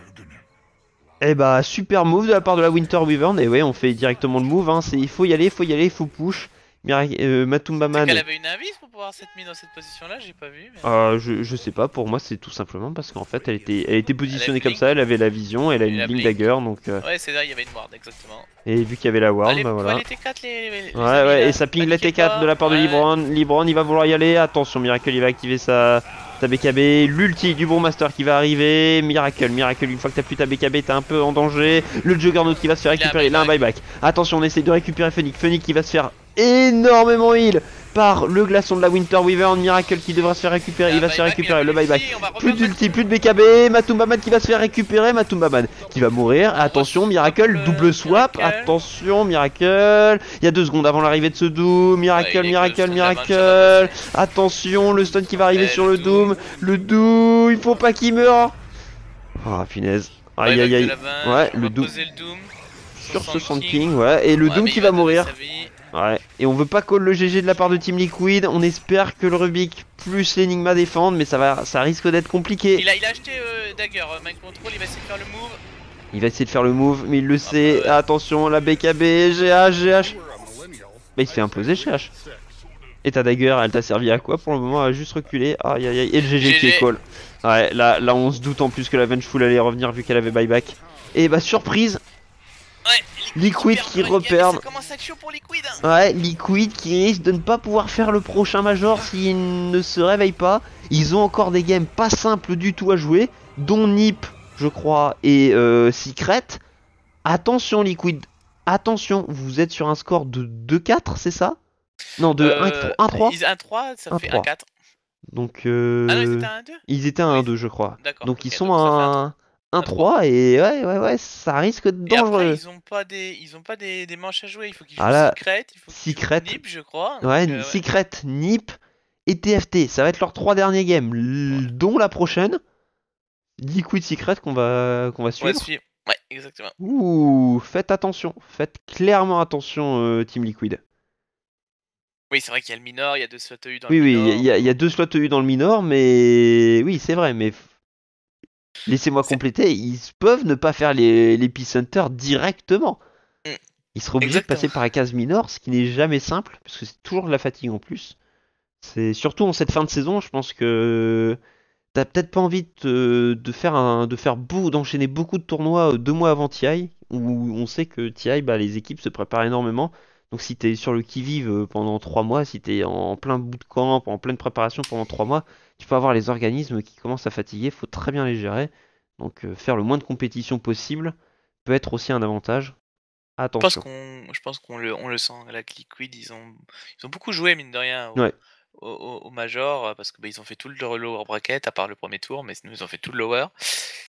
Ouais. Et bah super move de la part de la Winter Wyvern. Et ouais, on fait directement le move, hein. C'est il faut y aller, il faut y aller, il faut push. Mira euh, Matumba C'est Man. qu'elle avait une avis pour pouvoir s'être mise dans cette position là, j'ai pas vu. Mais... Euh, je, je sais pas, pour moi c'est tout simplement parce qu'en fait elle était, elle était positionnée Elle a comme blink. ça, elle avait la vision, elle a Et une la blink blink. dagger donc euh, Ouais, c'est là, il y avait une ward, exactement. et vu qu'il y avait la ward, Allez, bah vous pouvez voilà. aller T quatre les, les, les Ouais amis, ouais là. et ça ping la Paniquez T quatre pas. de la part de Ouais. Libron. Libron il va vouloir y aller, attention Miracle il va activer sa, sa B K B, l'ulti du Bourmaster qui va arriver, Miracle, Miracle une fois que t'as plus ta B K B t'es un peu en danger, le Juggernaut qui va se faire Il a un récupérer, il a un buyback. buyback. Attention on essaie de récupérer Phoenix, Phoenix qui va se faire énormément heal par le glaçon de la Winter Wyvern, Miracle qui devra se faire récupérer, Il a il va un se faire buyback, récupérer il a le plus buyback. d'ulti, on va Plus revenir d'ulti, plus de B K B, Matumbaman qui va se faire récupérer, Matumbaman qui va mourir, attention Miracle, le double swap, Miracle. attention Miracle, il y a deux secondes avant l'arrivée de ce Doom, Miracle, Ouais, il est que le Miracle, stun de la manche, ça Miracle, va passer. attention le stun qui va arriver Eh, sur le le Doom, Doom. le Doom, il faut pas qu'il meure. Oh punaise, aïe Buyback aïe de aïe, la Venge, ouais on le va Doom poser le Doom sur ce Sand King. King, ouais, et le Ouais, Doom mais qui il va donner mourir. sa vie. Ouais, et on veut pas call le G G de la part de Team Liquid, on espère que le Rubik plus l'Enigma défendent, mais ça va, ça risque d'être compliqué. Il a, il a acheté euh, Dagger, euh, Mind Control, il va essayer de faire le move. Il va essayer de faire le move, mais il le sait, ouais. attention, la B K B, G H, G H. Bah il se fait imposer G H. Et ta Dagger, elle t'a servi à quoi pour le moment? Elle a juste reculé, aïe aïe aïe, et le G G qui est G G. call. Ouais, là, là on se doute en plus que la Vengeful allait revenir vu qu'elle avait buyback. Et bah surprise, Ouais, Liquid perd qui pour une game, repère. Ça commence à être chaud pour Liquid. Hein. Ouais, Liquid qui risque de ne pas pouvoir faire le prochain Major s'il ne se réveille pas. Ils ont encore des games pas simples du tout à jouer, dont Nip, je crois, et euh, Secret. Attention Liquid, attention, vous êtes sur un score de deux quatre, c'est ça? Non, de Euh, un trois. ils- un trois, ça un fait trois. un quatre. Donc, euh, Ah non, ils étaient à un deux. ils étaient à Oui. un deux, je crois. D'accord. Donc, ils ok, sont donc ça fait un à trois. un trois et ouais, ouais, ouais, ça risque d'être Et après, dangereux. ils ont pas des, ils ont pas des, des manches à jouer. Il faut qu'ils jouent Ah là, Secret, il faut qu'ils Secret. jouent Nip, je crois. Ouais, donc, euh, ouais. Secret, Nip et T F T, ça va être leurs trois derniers games, l- dont la prochaine, Liquid Secret qu'on va, qu'on va On va suivre. suivre. Ouais, exactement. Ouh, faites attention, faites clairement attention, euh, Team Liquid. Oui, c'est vrai qu'il y a le minor, il y a deux slots E U dans Oui, le oui, minor. il y, a- il y a deux slots E U dans le minor, mais oui, c'est vrai, mais f- laissez-moi C'est- compléter, ils peuvent ne pas faire les- l'Epicenter directement. Mm. Ils seront obligés de Exactement. passer par la case minor, ce qui n'est jamais simple, parce que c'est toujours de la fatigue en plus. C'est surtout en cette fin de saison, je pense que t'as peut-être pas envie de, te- de faire un, de faire beau, d'enchaîner beaucoup de tournois euh, deux mois avant T I, où on sait que T I, bah, les équipes se préparent énormément. Donc si t'es sur le qui-vive euh, pendant trois mois, si t'es en plein bootcamp, en pleine préparation pendant trois mois, tu peux avoir les organismes qui commencent à fatiguer, faut très bien les gérer. Donc euh, faire le moins de compétition possible peut être aussi un avantage. Je pense Attention. qu'on je pense qu'on le on le sent là que Liquid ils ont ils ont beaucoup joué mine de rien au Ouais. au, au- au Major euh, parce que bah, ils ont fait tout le lower bracket à part le premier tour mais sinon ils ont fait tout le lower